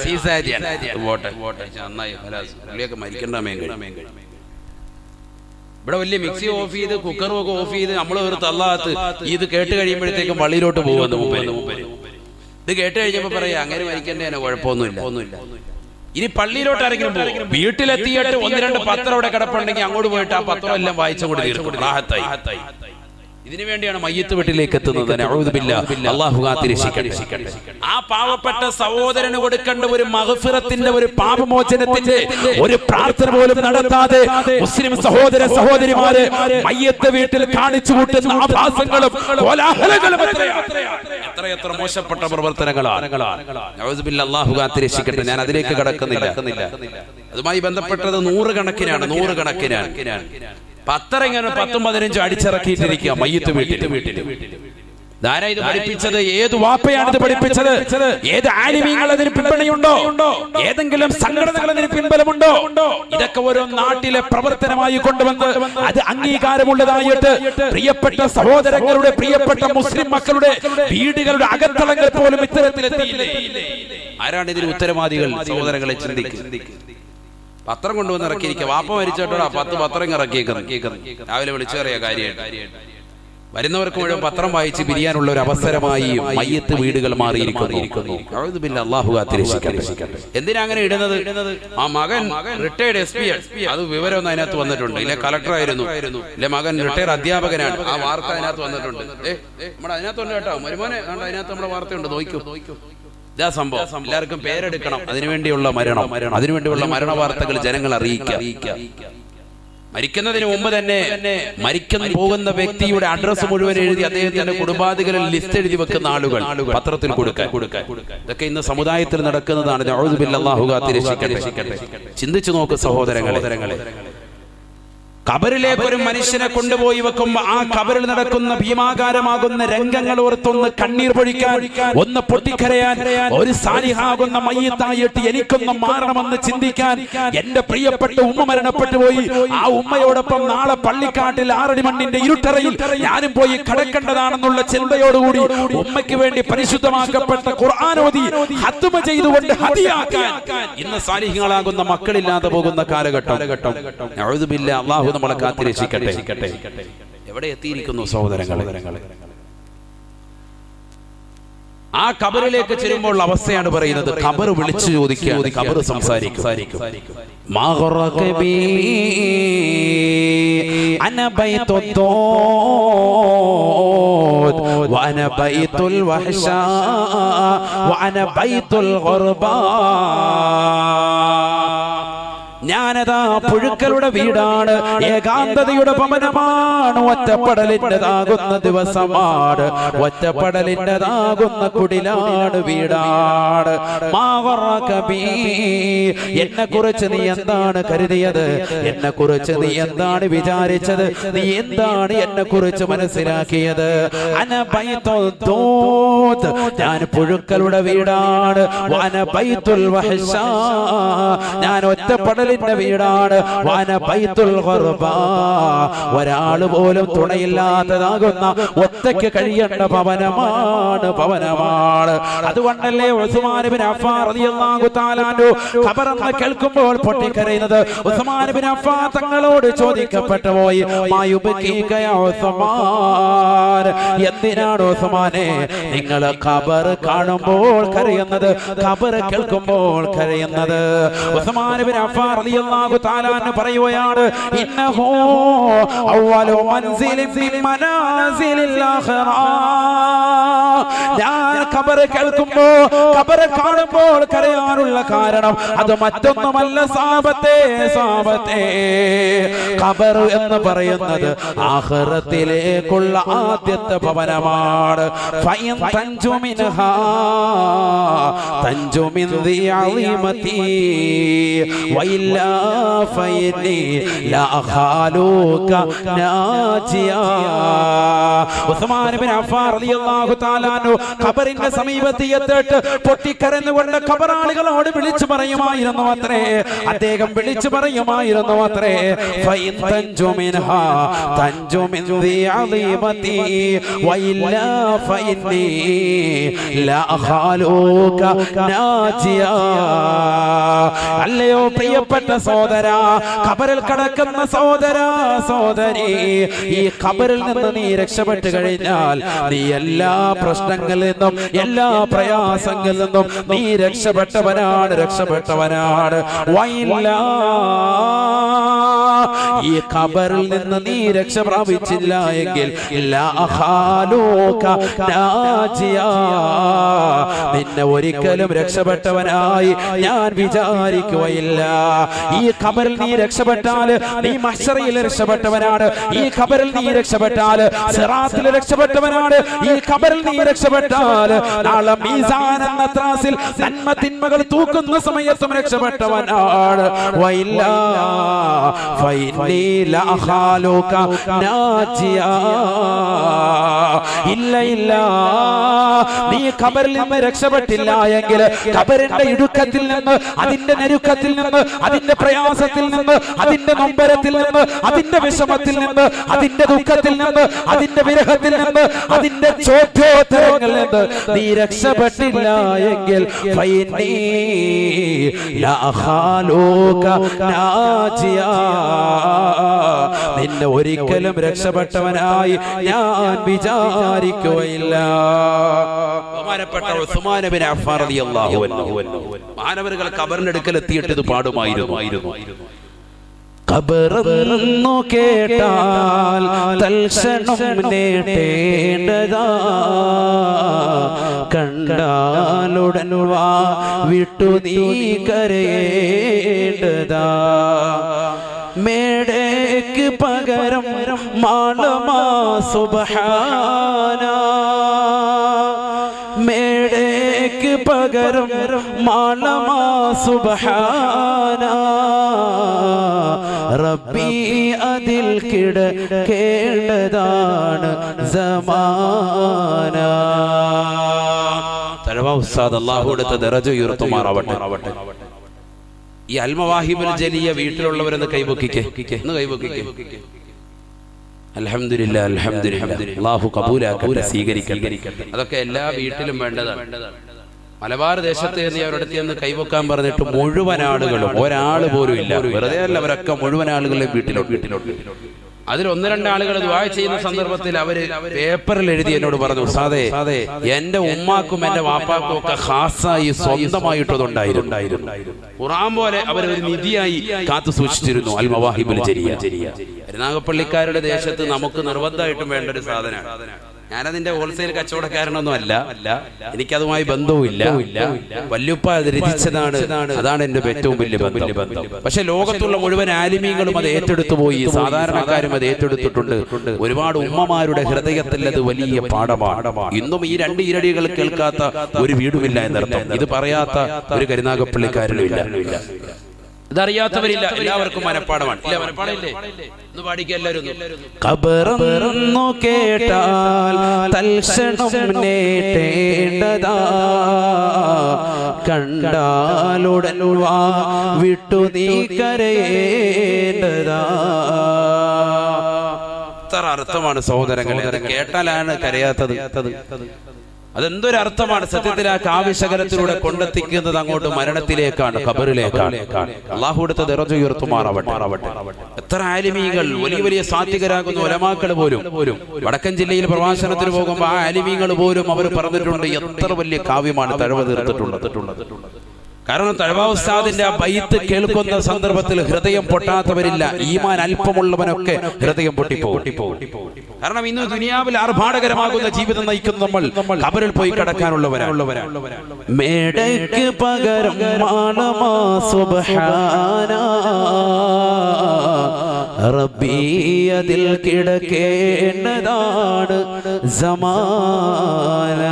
നന്നായി പള്ളിയൊക്കെ മരിക്കേണ്ട മേഖല. ഇവിടെ വലിയ മിക്സി ഓഫ് ചെയ്ത് കുക്കറും ഒക്കെ ഓഫ് ചെയ്ത് നമ്മൾ ഒരു തള്ളാത്ത് ഇത് കേട്ട് കഴിയുമ്പോഴത്തേക്കും പള്ളിയിലോട്ട് പോകുന്നു. ഇത് കേട്ട് കഴിഞ്ഞപ്പോ പറയാ അങ്ങനെ മരിക്കേണ്ടതിന് കുഴപ്പമൊന്നുമില്ല. ഇനി പള്ളിയിലോട്ട് ആരെങ്കിലും പോകും, വീട്ടിലെത്തിയിട്ട് 1-2 പത്രം അവിടെ കിടപ്പുണ്ടെങ്കിൽ അങ്ങോട്ട് പോയിട്ട് ആ പത്രം എല്ലാം വായിച്ചുകൊണ്ട് തീർക്കും. റാഹത്തായി. ഇതിനു വേണ്ടിയാണ് മയ്യത്ത് വീട്ടിലേക്ക് എത്തുന്നത്. അല്ലാഹു കാത്തിരക്ഷിക്കട്ടെ. ആ പാവപ്പെട്ട സഹോദരന് കൊടുക്കേണ്ട ഒരു മഗ്ഫിറത്തിന്റെ, ഒരു പാപമോചനത്തിന്റെ ഒരു പ്രാർത്ഥന പോലും നടത്താതെ മുസ്ലിം സഹോദര സഹോദരിമാരെ മയ്യത്ത് വീട്ടിൽ കാണിച്ചു കൂട്ടുന്ന ആഭാസങ്ങളും കോലാഹലങ്ങളും എത്രയെത്ര മോശപ്പെട്ട പ്രവർത്തനങ്ങളാണ്. അല്ലാഹു കാത്തിരക്ഷിക്കട്ടെ. ഞാൻ അതിലേക്ക് കടക്കുന്നില്ല. അതുമായി ബന്ധപ്പെട്ടത് നൂറുകണക്കിനാണ്. പത്രം ഇങ്ങനെ 10-15 അടിച്ചിറക്കിയിട്ടിരിക്കുക മയ്യത്ത് വീട്ടിൽ. ധാരാ ഇത് പഠിപ്പിച്ചത്? ഏത് വാപ്പയാണ് ഇത് പഠിപ്പിച്ചത്? ഏത് ആലിമീങ്ങൾ അതിന് പിന്തുണയുണ്ടോ? ഏതെങ്കിലും സംഘടനകൾ അതിന് പിൻബലമുണ്ടോ? ഇതൊക്കെ ഓരോ നാട്ടിലെ പ്രവർത്തനമായി കൊണ്ടുവന്ന് അത് അംഗീകാരമുള്ളതായിട്ട് പ്രിയപ്പെട്ട സഹോദരങ്ങളുടെ, പ്രിയപ്പെട്ട മുസ്ലിം മക്കളുടെ വീടുകളുടെ അകത്തളങ്ങൾ പോലും ഇത്തരത്തിലെത്തിയില്ലേ? ആരാണ് ഇതിന് ഉത്തരവാദികൾ? സഹോദരങ്ങളെ ചിന്തിക്കും. പത്രം കൊണ്ടുവന്ന് ഇറക്കിയിരിക്കുക. വാപ്പ മരിച്ചോട്ടാ 10 പത്രം ഇറക്കിയേക്കുന്നു. രാവിലെ വിളിച്ചു പറയാ കാര്യമായിട്ട്. വരുന്നവർക്ക് മുഴുവൻ പത്രം വായിച്ച് പിരിയാനുള്ള ഒരു അവസരമായി മയ്യത്ത് വീടുകൾ മാറിയിരിക്കുന്നു. അല്ലാഹു കാത്തിരക്ഷിക്കട്ടെ. എന്തിനാ അങ്ങനെ ഇടുന്നത്? ആ മകൻ റിട്ടയർഡ് SP, അത് വിവരമൊന്നും അതിനകത്ത് വന്നിട്ടുണ്ട്. ഇല്ല കളക്ടർ ആയിരുന്നു, ഇല്ല മകൻ റിട്ടയർഡ് അധ്യാപകനാണ്, ആ വാർത്ത അതിനകത്ത് വന്നിട്ടുണ്ട്. നമ്മുടെ അതിനകത്തുണ്ട് കേട്ടോ, മരുമോനെ അതിനകത്ത് നമ്മുടെ വാർത്തയുണ്ട്, നോക്കൂ. ഇതാ സംഭവം. എല്ലാവർക്കും പേരെടുക്കണം. അതിനുവേണ്ടിയുള്ള അതിനുവേണ്ടിയുള്ള മരണ വാർത്തകൾ ജനങ്ങൾ അറിയിക്കുക. മരിക്കുന്നതിന് മുമ്പ് തന്നെ മരിക്കാൻ പോകുന്ന വ്യക്തിയുടെ അഡ്രസ് മുഴുവൻ എഴുതി അദ്ദേഹത്തിന്റെ കുടുംബാദികളിൽ ലിസ്റ്റ് എഴുതി വെക്കുന്ന ആളുകൾ പത്രത്തിൽ കൊടുക്കാൻ. ഇതൊക്കെ ഇന്ന് സമുദായത്തിൽ നടക്കുന്നതാണ്. അല്ലാഹു കാത്തിരക്ഷിക്കട്ടെ. ചിന്തിച്ചു നോക്ക് സഹോദരങ്ങളെ. ഖബറിലേക്ക് ഒരു മനുഷ്യനെ കൊണ്ടുപോയി വെക്കുമ്പോ ആ ഖബറിൽ നടക്കുന്ന ഭീമാകാരമാകുന്ന രംഗങ്ങൾ ഓർത്തൊന്ന് കണ്ണീർ പൊഴിക്കാൻ, ഒന്ന് പൊട്ടിക്കരയാൻ, ഒരു സാലിഹാകുന്ന മയ്യത്തായിട്ട് എനിക്കൊന്ന് മാറണമെന്ന് ചിന്തിക്കാൻ. എന്റെ പ്രിയപ്പെട്ട ഉമ്മ മരണപ്പെട്ടു പോയി. ആ ഉമ്മയോടൊപ്പം നാളെ പള്ളിക്കാട്ടിൽ 6 മണ്ണിന്റെ ഇരുട്ടറയിൽ ഞാനും പോയി കിടക്കേണ്ടതാണെന്നുള്ള ചിന്തയോടുകൂടി ഉമ്മയ്ക്ക് വേണ്ടി പരിശുദ്ധമാക്കപ്പെട്ട ഖുർആൻ ഓതി ഹത്മ ചെയ്തുകൊണ്ട് ഹദിയാക്കാൻ ഇന്ന് സാലിഹ്യങ്ങളാകുന്ന മക്കളില്ലാതെ പോകുന്ന കാലഘട്ടം. നഊദു ബില്ലാഹ്. അല്ലാഹു നമ്മളെ കാത്തിരക്ഷിക്കട്ടെ. എവിടെ എത്തിയിരിക്കുന്നു സഹോദരങ്ങളെ? ആ ഖബറിലേക്ക് ചെല്ലുമ്പോൾ അവസ്ഥയാണ് പറയുന്നത്. ഖബർ വിളിച്ചു ചോദിക്കുക, ഖബർ സംസാരിക്കും. അന ബൈത്തുദ്ദൂദ് വഅന ബൈത്തുൽ വഹ്ശാ വഅന ബൈത്തുൽ ഗുർബാ. ഞാനതാ പുഴുക്കളുടെ വീടാണ്, ഏകാന്തതയുടെ ഭവനമാണ്, ഒറ്റപ്പെടലിൻ്റെതാകുന്ന ദിവസമാണ്, ഒറ്റപ്പെടലിൻ്റെതാകുന്ന കുടിലാണ്, വീടാണ്. എന്നെ കുറിച്ച് നീ എന്താണ് കരുതിയത്? എന്നെ കുറിച്ച് നീ എന്താണ് വിചാരിച്ചത്? നീ എന്താണ് എന്നെ കുറിച്ച് മനസ്സിലാക്കിയത്? ഞാൻ പുഴുക്കളുടെ വീടാണ്, ഞാൻ ഒറ്റപ്പെടലിന്റെ വീടാണ്, ഒരാള് പോലും തുണയില്ലാത്തതാകുന്ന ഒറ്റയ്ക്ക് കഴിയേണ്ട ഭവനമാണ്, ഭവനമാണ്. അതുകൊണ്ടല്ലേ ഉസ്മാൻ ഇബ്നു അഫ്ഫാൻ റളിയല്ലാഹു തആല അൻഹു ഖബറെന്ന് കേൾക്കുമ്പോൾ പൊട്ടിക്കരയുന്നത്? ഉസ്മാൻ ഇബ്നു അഫ്ഫാൻ തങ്ങളോട് ചോദിക്കപ്പെട്ടു പോയി, എന്തിനാണ് ഉസ്മാനെ നിങ്ങൾ ഖബർ കാണുമ്പോൾ കരയുന്നത്, ഖബർ കേൾക്കുമ്പോൾ കരയുന്നത്? ഉസ്മാൻ ഇബ്നു അഫ്ഫാൻ റളിയല്ലാഹു തആല അൻഹു പറയുകയാണ്, ഇന്നഹു അവ്വലു മൻസിലിൻ മിൻ മനാസിലിൽ ആഖിറ. ഞാൻ ഖബർ കേൾക്കുമ്പോൾ, ഖബർ കാണുമ്പോൾ കരയാനുള്ള കാരണം അത് മറ്റൊന്നുമല്ല സാബത്തെ, സാബത്തെ. ഖബർ എന്ന് പറയുന്നത് ആഖിറത്തിലേക്കുള്ള ആദ്യത്തെ ഭവനമാണ്. ഫൈൻ തൻജു മിൻഹാ തൻജു മിൻ ദി അളീമതി വഇല്ലാ ഫൈനി ലാ ഖാലൂക നാജിയാ. ഉസ്മാൻ ഇബ്നു അഫ്ഫാൻ റളിയല്ലാഹു തആല അൻഹു ഖബറിന്റെ സമീപത്ത് എത്തിയിട്ട് പൊട്ടിക്കരഞ്ഞുകൊണ്ട് ഖബറാളികളോട് വിളിച്ചു പറയുമായിരുന്നു അത്രേ, അദ്ദേഹം വിളിച്ചു പറയുമായിരുന്നു അത്രേ, ഫൈൻ തൻജു മിൻഹാ തൻജു മിൻ ദി അളീമതി വഇല്ലാ ഫൈനി ലാ ഖാലൂക നാജിയാ. അല്ലയോ പ്രിയപ്പെട്ട സഹോദരാ, ഖബറിൽ കിടക്കുന്ന സഹോദരാ, സഹോദരി, ഈ ഖബറിൽ നിന്ന് നീ രക്ഷപ്പെട്ടു കഴിഞ്ഞാൽ നീ എല്ലാ പ്രശ്നങ്ങളിൽ നിന്നും, എല്ലാ പ്രയാസങ്ങളിൽ നിന്നും നീ രക്ഷപ്പെട്ടവനാണ്, രക്ഷപ്പെട്ടവനാണ്. ഈ ഖബറിൽ നിന്ന് നീ രക്ഷ പ്രാപിച്ചില്ല എങ്കിൽ നിന്നെ ഒരിക്കലും രക്ഷപ്പെട്ടവനായി ഞാൻ വിചാരിക്കുകയില്ല. ഈ ഖബറിൽ നീ രക്ഷപ്പെട്ടാൽ നീ മഹ്ശറിൽ രക്ഷപ്പെട്ടവനാണ്, ഈ ഖബറിൽ നീ രക്ഷപ്പെട്ടാൽ സിറാത്തിൽ രക്ഷപ്പെട്ടവനാണ്, ഈ ഖബറിൽ നീ രക്ഷപ്പെട്ടാൽ നാളെ മീസാൻ എന്ന ത്രാസിൽ നന്മ തിന്മകൾ തൂക്കുന്ന സമയത്തും രക്ഷപ്പെട്ടവനാണ്. വഇല്ലാ ഫൈനി ലാ ഖാലൂക നാജിയാ. ഇല്ല ഇല്ല, നീ ഖബറിൽ നിന്ന് രക്ഷപ്പെട്ടില്ല എങ്കിൽ ഖബറിന്റെ ഇടുക്കത്തിൽ നിന്ന്, അതിന്റെ ഞെരുക്കത്തിൽ നിന്ന്, അതിന്റെ പ്രയാസത്തിൽ നിന്ന്, അതിന്റെ നൊമ്പരത്തിൽ നിന്ന്, അതിന്റെ വിഷമത്തിൽ നിന്ന്, അതിന്റെ ദുഃഖത്തിൽ നിന്ന്, അതിന്റെ വിരഹത്തിൽ നിന്ന്, അതിന്റെ ചോദ്യോത്തരങ്ങളിൽ നിന്ന് നീ രക്ഷപ്പെട്ടില്ല എങ്കിൽ ഫൈനി ലാ ഖാലൂക നാജിയാ. നിന്നെ ഒരിക്കലും രക്ഷപ്പെട്ടവനായി ഞാൻ വിചാരിക്കുകയില്ല. ബഹുമാനപ്പെട്ട ഉസ്മാൻ ഇബ്നു അഫ്ഫാൻ റളിയല്ലാഹു അൻഹു മാനവர்கள் ഖബറിന്റെ അടുക്കൽ എത്തിയിട്ട് ഇത് പാടുമായിരുന്നു. ഖബറെന്നു കേട്ടാൽ തൽക്ഷണം നേടേണ്ടതാ, കണ്ടാലുടൻ വാ വിട്ടു നീ കരയേണ്ടതാ. മേടയ്ക്ക് പകരം മാളമാ സുബ്ഹാന, മേടയ്ക്ക് പകരം മാളമാ സുബ്ഹാന. റബ്ബി അതിൽ കിടക്കേണ്ടതാണ് സമാന. ഉസ്താദ് അല്ലാഹു അടുത്ത ദറജ ഉയർത്തുമാറാവട്ടെ. ഈ അൽമവാഹിബുൽ ജലിയ വീട്ടിലുള്ളവരെന്ന് കൈവക്കിക്കേ, ഒന്ന് കൈവക്കിക്കേ. അൽഹംദുലില്ലാഹ്, അൽഹംദുലില്ലാഹ്. അല്ലാഹു കബൂലാക്കട്ടെ, സ്വീകരിക്കട്ടെ. അതൊക്കെ എല്ലാ വീട്ടിലും വേണ്ടതാണ്. മലബാർ ദേശത്ത് നീ അവരുടെ നിന്ന് കൈവക്കാൻ പറഞ്ഞിട്ട് മുഴുവൻ ആളുകളും, ഒരാൾ പോലും ഇല്ല, വെറുതെ അല്ല, അവരൊക്കെ മുഴുവൻ ആളുകളെ വീട്ടിലോട്ട്. അതിൽ ഒന്ന് രണ്ട് ആളുകൾ ദുആ ചെയ്യുന്ന സന്ദർഭത്തിൽ അവര് പേപ്പറിൽ എഴുതി എന്നോട് പറഞ്ഞു, ഉസ്താദേ, എന്റെ ഉമ്മാക്കും എന്റെ വാപ്പാക്കും ഒക്കെ ഖാസായി സ്വന്തമായിട്ടതുണ്ടായിരുന്നു. ഖുർആൻ പോലെ അവരൊരു നിധിയായി കാത്തു സൂക്ഷിച്ചിരുന്നു അൽ മവാഹിബുൽ ജലിയ. കരുനാഗപ്പള്ളിക്കാരുടെ ദേശത്ത് നമുക്ക് നിർബന്ധമായിട്ടും വേണ്ട ഒരു സാധനമാണ്. ഞാനതിന്റെ ഹോൾസെയിൽ കച്ചവടക്കാരനൊന്നും അല്ല, എനിക്കതുമായി ബന്ധവുമില്ല. വല്യുപ്പ അത് രചിച്ചതാണ്, അതാണ് എന്റെ ഏറ്റവും വലിയ ബന്ധം. പക്ഷെ ലോകത്തുള്ള മുഴുവൻ ആലിമീങ്ങളും അത് ഏറ്റെടുത്തു പോയി, സാധാരണക്കാരും അത് ഏറ്റെടുത്തിട്ടുണ്ട്. ഒരുപാട് ഉമ്മമാരുടെ ഹൃദയത്തിൽ അത് വലിയ പാഠമാണ്. ഇന്നും ഈ രണ്ട് ഈരടികൾ കേൾക്കാത്ത ഒരു വീടുമില്ല എന്നർത്ഥം. ഇത് പറയാത്ത ഒരു കരുനാഗപ്പള്ളിക്കാരനുമില്ല, ഇതറിയാത്തവരില്ല. എല്ലാവർക്കും മനപ്പാടമാണ്. ഇല്ല, മനപ്പാടമില്ലേ? ഒന്ന് പാടിക്കുക എല്ലാവരും. ഖബറെന്നു കേട്ടാൽ തൽക്ഷണം നേടേണ്ടതാ, കണ്ടാലുടൻ വാ വിട്ടു നീ കരയേണ്ടതാ. എത്ര അർത്ഥമാണ് സഹോദരങ്ങളെ, അത് കേട്ടാലാണ് കരയാത്തത്. അതെന്തൊരർത്ഥമാണ് സത്യത്തിൽ. ആ കാവ്യശകലത്തിലൂടെ കൊണ്ടെത്തിക്കുന്നത് അങ്ങോട്ട് മരണത്തിലേക്കാണ്, ഖബറിലേക്കാണ്. അല്ലാഹു കൊടുത്ത ദറജ ഉയർത്തുമാറാവട്ടെ. എത്ര ആലിമീങ്ങൾ, വലിയ വലിയ സാത്വികരാകുന്ന ഉലമാക്കൾ പോലും വടക്കൻ ജില്ലയിൽ പ്രഭാഷണത്തിന് പോകുമ്പോൾ ആ ആലിമീങ്ങൾ പോലും അവർ പറഞ്ഞിട്ടുണ്ട് എത്ര വലിയ കാവ്യമാണ് തഴവ തീർത്തിട്ടുള്ളത്. കാരണം തഴവ ഉസ്താദിന്റെ ആ ബൈത്ത് കേൾക്കുന്ന സന്ദർഭത്തിൽ ഹൃദയം പൊട്ടാത്തവരില്ല. ഈമാൻ അല്പമുള്ളവനൊക്കെ ഹൃദയം പൊട്ടിപ്പോകും. കാരണം ഇന്ന് ദുനിയാവിൽ ആർഭാടകരമാകുന്ന ജീവിതം നയിക്കുന്ന നമ്മൾ ഖബറിൽ പോയി കിടക്കാനുള്ളവരാണ്. മേടയ്ക്ക് പകരം റബ്ബി അതിൽ കിടക്കേണ്ടതാണ് സമാന.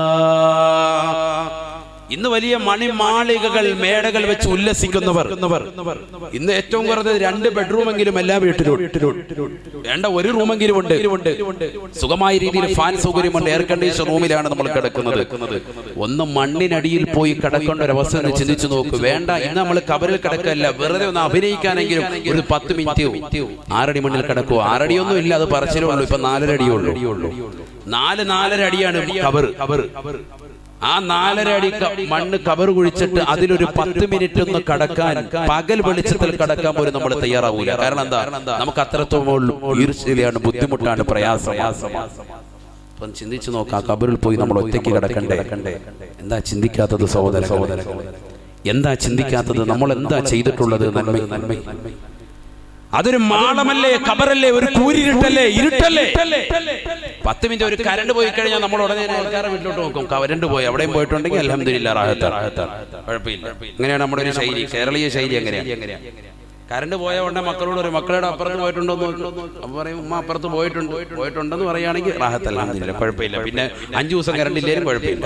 ഇന്ന് വലിയ മണിമാളികകൾ, മേടകൾ വെച്ച് ഉല്ലസിക്കുന്നവർ ഇന്ന് ഏറ്റവും കുറഞ്ഞത് 2 ബെഡ്റൂമെങ്കിലും എല്ലാ വീട്ടിലും വേണ്ട, 1 റൂമെങ്കിലും ഉണ്ട്. സുഖമായ രീതിയിൽ ഫാൻ സൗകര്യമുണ്ട്, എയർ കണ്ടീഷൻ റൂമിലാണ് നമ്മൾ കിടക്കുന്നത്. ഒന്ന് മണ്ണിനടിയിൽ പോയി കിടക്കേണ്ട ഒരു അവസ്ഥ ചിന്തിച്ചു നോക്ക്. വേണ്ട, ഇന്ന് നമ്മൾ ഖബറിൽ കിടക്കല്ല, വെറുതെ ഒന്ന് അഭിനയിക്കാനെങ്കിലും ഒരു 10 മിനിറ്റ് 6 അടി മണ്ണിൽ കിടക്കുവോ? 6 അടിയൊന്നും ഇല്ല, അത് പറച്ചിലേ ഉള്ളൂ. ഇപ്പൊ 4 അടിയുള്ളൂ. 4 അടിയാണ് ഖബർ. ആ 4.5 അടി മണ്ണ് ഖബർ കുഴിച്ചിട്ട് അതിലൊരു 10 മിനിറ്റ് ഒന്ന് കടക്കാൻ, പകൽ വെളിച്ചത്തിൽ കടക്കാൻ പോലും നമ്മൾ തയ്യാറാവൂല. കാരണം എന്താ? നമുക്ക് അത്രത്തോളം ഈർഷ്യയാണ്, ബുദ്ധിമുട്ടാണ്, പ്രയാസമാണ്. ചിന്തിച്ചു നോക്കാം, ഖബറിൽ പോയി നമ്മൾ ഒറ്റയ്ക്ക് കിടക്കണ്ടേ? എന്താ ചിന്തിക്കാത്തത് സഹോദര? എന്താ ചിന്തിക്കാത്തത്? നമ്മൾ എന്താ ചെയ്തിട്ടുള്ളത്? നന്മ അതൊരു മാളമല്ലേ, ഖബറല്ലേ, ഒരു കൂരിരുട്ടല്ലേ, ഇരുട്ടല്ലേ. 10 മിനിറ്റ് ഒരു കരണ്ട് പോയി കഴിഞ്ഞാൽ നമ്മൾ ഉടനെ ആൾക്കാരെ വീട്ടിലോട്ട് നോക്കും. കരണ്ട് പോയി, അവിടെയും പോയിട്ടുണ്ടെങ്കിൽ അൽഹംദുലില്ലാ, റാഹത്താണ്, കുഴപ്പമില്ല. അങ്ങനെയാണ് നമ്മുടെ ഒരു ശൈലി, കേരളീയ ശൈലി. അങ്ങനെയാണ്. കരണ്ട് പോയ ഉടനെ മക്കളോട് ഒരു മക്കളുടെ അപ്പുറത്ത് പോയിട്ടുണ്ടോ എന്ന് അപ്പൊ പറയും, ഉമ്മ അപ്പുറത്ത് പോയിട്ടുണ്ടെന്ന് പറയുകയാണെങ്കിൽ റാഹത്ത്, അൽഹംദുലില്ലാ, കുഴപ്പമില്ല. പിന്നെ 5 ദിവസം കരണ്ടില്ലേലും കുഴപ്പമില്ല.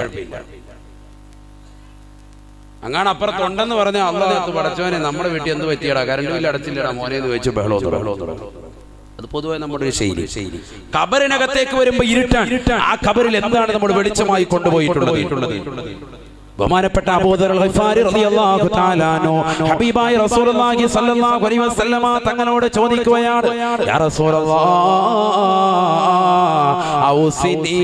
അങ്ങനെ അപ്പുറത്തുണ്ടെന്ന് പറഞ്ഞാൽ അള്ളാഹു പടച്ചവനെ നമ്മുടെ വീട്ടിൽ എന്ത് പറ്റിയടാ, കരണ്ട് ബില്ല് അടച്ചില്ലടാ മോനെ എന്ന് വെച്ച് ബഹളോ. അത് പൊതുവെ നമ്മുടെ ഒരു ശൈലി. ഖബറിനകത്തേക്ക് വരുമ്പോ ഇരുട്ടാണ്. ആ ഖബറിൽ എന്താണ് നമ്മൾ വെളിച്ചമായി കൊണ്ടുപോയിട്ടുള്ളത്? ബഹുമാനപ്പെട്ട അബൂദർ അൽ ഗിഫാരി റളിയല്ലാഹു തആല അൻഹു ഹബീബായ റസൂലുള്ളാഹി സ്വല്ലല്ലാഹു അലൈഹി വസല്ലമ തങ്ങളോട് ചോദിക്കുകയാണ്, യാ റസൂലല്ലാഹ് ഔസിനി,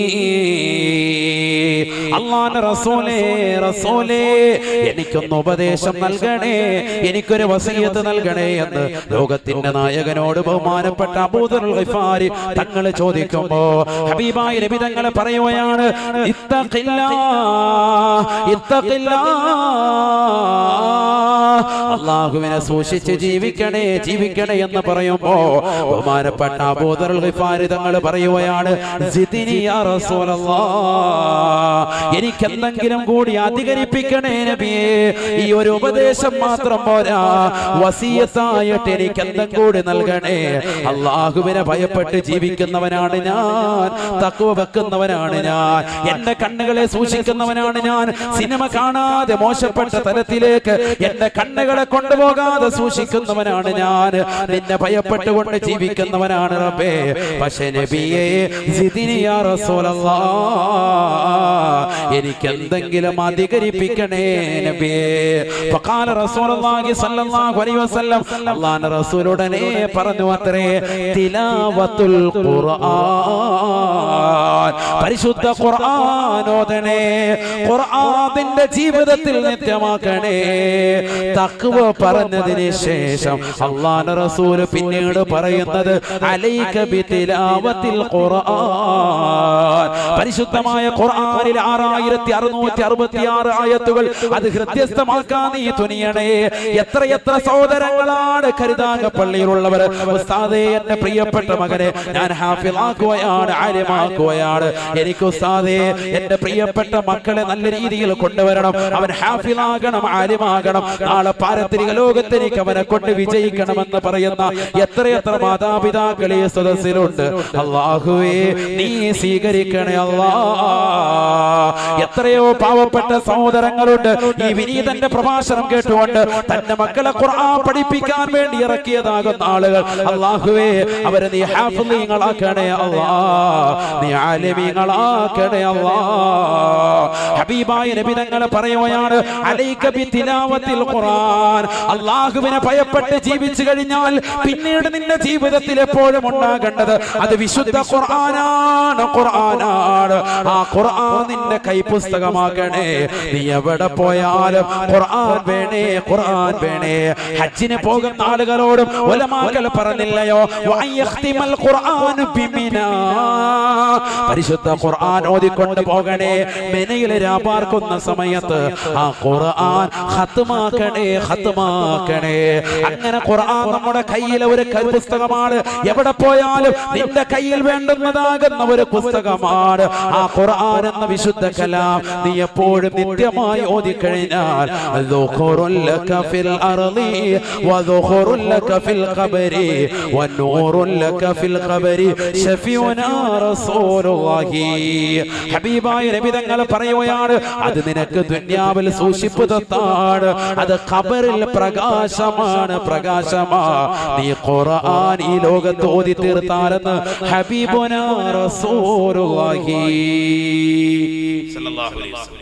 അല്ലാഹുവിന്റെ റസൂലേ എനിക്കൊന്ന് ഉപദേശം നൽകണേ, എനിക്കൊരു വസിയത്ത് നൽകണേ എന്ന് ലോകത്തിന്റെ നായകനോട് ബഹുമാനപ്പെട്ട അബൂദർ അൽ ഗിഫാരി തങ്ങൾ ചോദിക്കുമ്പോ ഹബീബായ നബി തങ്ങൾ പറയുകയാണ്, അല്ലാഹുവിനെ സൂക്ഷിച്ച് ജീവിക്കണേ എന്ന് പറയുമ്പോ ബഹുമാനപ്പെട്ട അബൂദർ അൽ ഗിഫാരി തങ്ങൾ പറയുകയാണ്, സിദ്നി യാ റസൂലല്ലാഹ്, എനിക്ക് എന്തെങ്കിലും കൂടി അധികരിപ്പിക്കണേ നബിയേ. ഈ ഒരു ഉപദേശം മാത്രം പോരാ, വസിയത്തായിട്ട് എനിക്ക് എന്തെങ്കിലും കൂടി നൽകണേ. അല്ലാഹുവിനെ ഭയപ്പെട്ട് ജീവിക്കുന്നവനാണ് ഞാൻ, തഖ്വ വെക്കുന്നവനാണ് ഞാൻ, എന്റെ കണ്ണുകളെ സൂക്ഷിക്കുന്നവനാണ് ഞാൻ, സിനിമ കാണാതെ മോശപ്പെട്ട തലത്തിലേക്ക് എന്റെ കണ്ണുകളെ കൊണ്ടുപോകാതെ സൂക്ഷിക്കുന്നവനാണ് ഞാൻ, നിന്നെ ഭയപ്പെട്ടുകൊണ്ട് ജീവിക്കുന്നവനാണ് റബ്ബേ. പക്ഷേ നബിയേ, സിദ്നി യാ റസൂലല്ലാഹ്, എനിക്ക് എന്തെങ്കിലും അധികരിപ്പിക്കണേ നബിയേ. ഫഖാല റസൂലുള്ളാഹി സ്വല്ലല്ലാഹു അലൈഹി വസല്ലം, അല്ലാഹുവിന്റെ റസൂൽ ഉടനെ പറഞ്ഞു അത്രേ, തിലാവത്തുൽ ഖുർആൻ, പരിശുദ്ധ ഖുർആൻ ഓതണേ, ഖുർആനിന്റെ ജീവിതത്തിൽ നിത്യമാക്കണേ. തഖ്വ പറഞ്ഞതിന് ശേഷം അല്ലാഹുവിന്റെ റസൂൽ പിന്നീട് പറയുന്നത് അലൈക ബിതിലാവത്തിൽ ഖുർആൻ. പരിശുദ്ധമായ ഖുർആനിൽ 6666 ആയത്തുകൾ അത് ഹൃദയസ്ഥമാക്കാൻ നീ തുനിയണേ. എത്രയെത്ര സഹോദരങ്ങളാണ് കരുതാകപ്പള്ളിയിലുള്ളവർ. ഉസ്താദേ, എന്റെ പ്രിയപ്പെട്ട മകനെ ഞാൻ ഹാഫിളാക്കുകയാണ്, ആലിമാക്കുകയാണ്. എനിക്ക് ഉസ്താദേ എന്റെ പ്രിയപ്പെട്ട മക്കളെ നല്ല രീതിയിൽ കൊണ്ടുവരണം, അവൻ ഹാഫിളാകണം, ആലിമാകണം, നാളെ പാരത്രിക ലോകത്ത് എനിക്ക് അവനെ കൊണ്ട് വിജയിക്കണമെന്ന് പറയുന്ന എത്രയെത്ര മാതാപിതാക്കൾ ഈ സദസ്സിലുണ്ട്. അല്ലാഹുവേ നീ സ്വീകരിക്കണേ അല്ലാ. എത്രയോ പാവപ്പെട്ട സഹോദരങ്ങളുണ്ട് ഈ വിനീതന്റെ പ്രഭാഷണം കേട്ടുകൊണ്ട് തന്റെ മക്കളെ ഖുർആൻ പഠിപ്പിക്കാൻ വേണ്ടി ഇറക്കിയതാകുന്ന ആളുകൾ. അല്ലാഹുവേ അവരെ നീ ഹാഫിളീങ്ങളാക്കണേ അല്ലാ, നീ ആലിമീങ്ങളാക്കണേ അല്ലാ. ഹബീബായ നബി തങ്ങൾ പറയുകയാണ് അലൈക ബിതിലാവത്തിൽ ഖുർആൻ. അല്ലാഹുവിനെ ഭയപ്പെട്ട് ജീവിച്ചു കഴിഞ്ഞാൽ പിന്നീട് നിന്റെ ജീവിതത്തിൽ എപ്പോഴും ഉണ്ടാകേണ്ടത് അത് വിശുദ്ധ ഖുർആനാണ്, ഖുർആനാണ്. ആ ഖുർആൻ നിന്റെ കൈപുസ്തകമാകണേ. നീ എവിടെ പോയാലും ഖുർആൻ വേണേ, ഖുർആൻ വേണേ. ഹജ്ജിന് പോകുന്ന ആളുകളോടും ഉലമാക്കൾ പറഞ്ഞില്ലയോ വയഖ്തിമൽ ഖുർആൻ ബിമിനാ, പരിശുദ്ധ ഖുർആൻ ഓതിക്കൊണ്ട് പോകണേ. മിനയിൽ രാപാർക്കുന്ന സമയത്ത് ആ ഖുർആൻ ഖത്മാക്കണേ, ഖത്മാക്കണേ. അങ്ങനെ ഖുർആൻ നമ്മുടെ കയ്യിലെ ഒരു പുസ്തകമാണ്. എവിടെ പോയാലും നിന്റെ കയ്യിൽ വേണ്ടുന്നതാകുന്ന ഒരു പുസ്തകമാണ് ആ ഖുർആൻ എന്ന വിശുദ്ധ കലാം. നീ എപ്പോഴും നിത്യമായി ഓതിക്കഴിഞ്ഞാൽ ദുഖുറുൻ ലക ഫിൽ അർളി വദുഖുറുൻ ലക ഫിൽ ഖബരി വനൂറുൻ ലക ഫിൽ ഖബരി ശഫീഉനാ റസൂലുള്ളാഹി. ഹബീബായ നബി തങ്ങൾ പറയുകയാണ് അത് നിനക്ക് ദുനിയാവിൽ സൂക്ഷിപ്പ് തത്താണ്, അത് ഖബറിൽ പ്രകാശമാണ്, പ്രകാശമാ. നീ ഖുർആൻ ഈ ലോകത്ത് ഓതി തീർത്താലെന്ന് ഹബീബുനാ റസൂലുള്ളാഹി സ്വല്ലല്ലാഹു അലൈഹി വസല്ലം.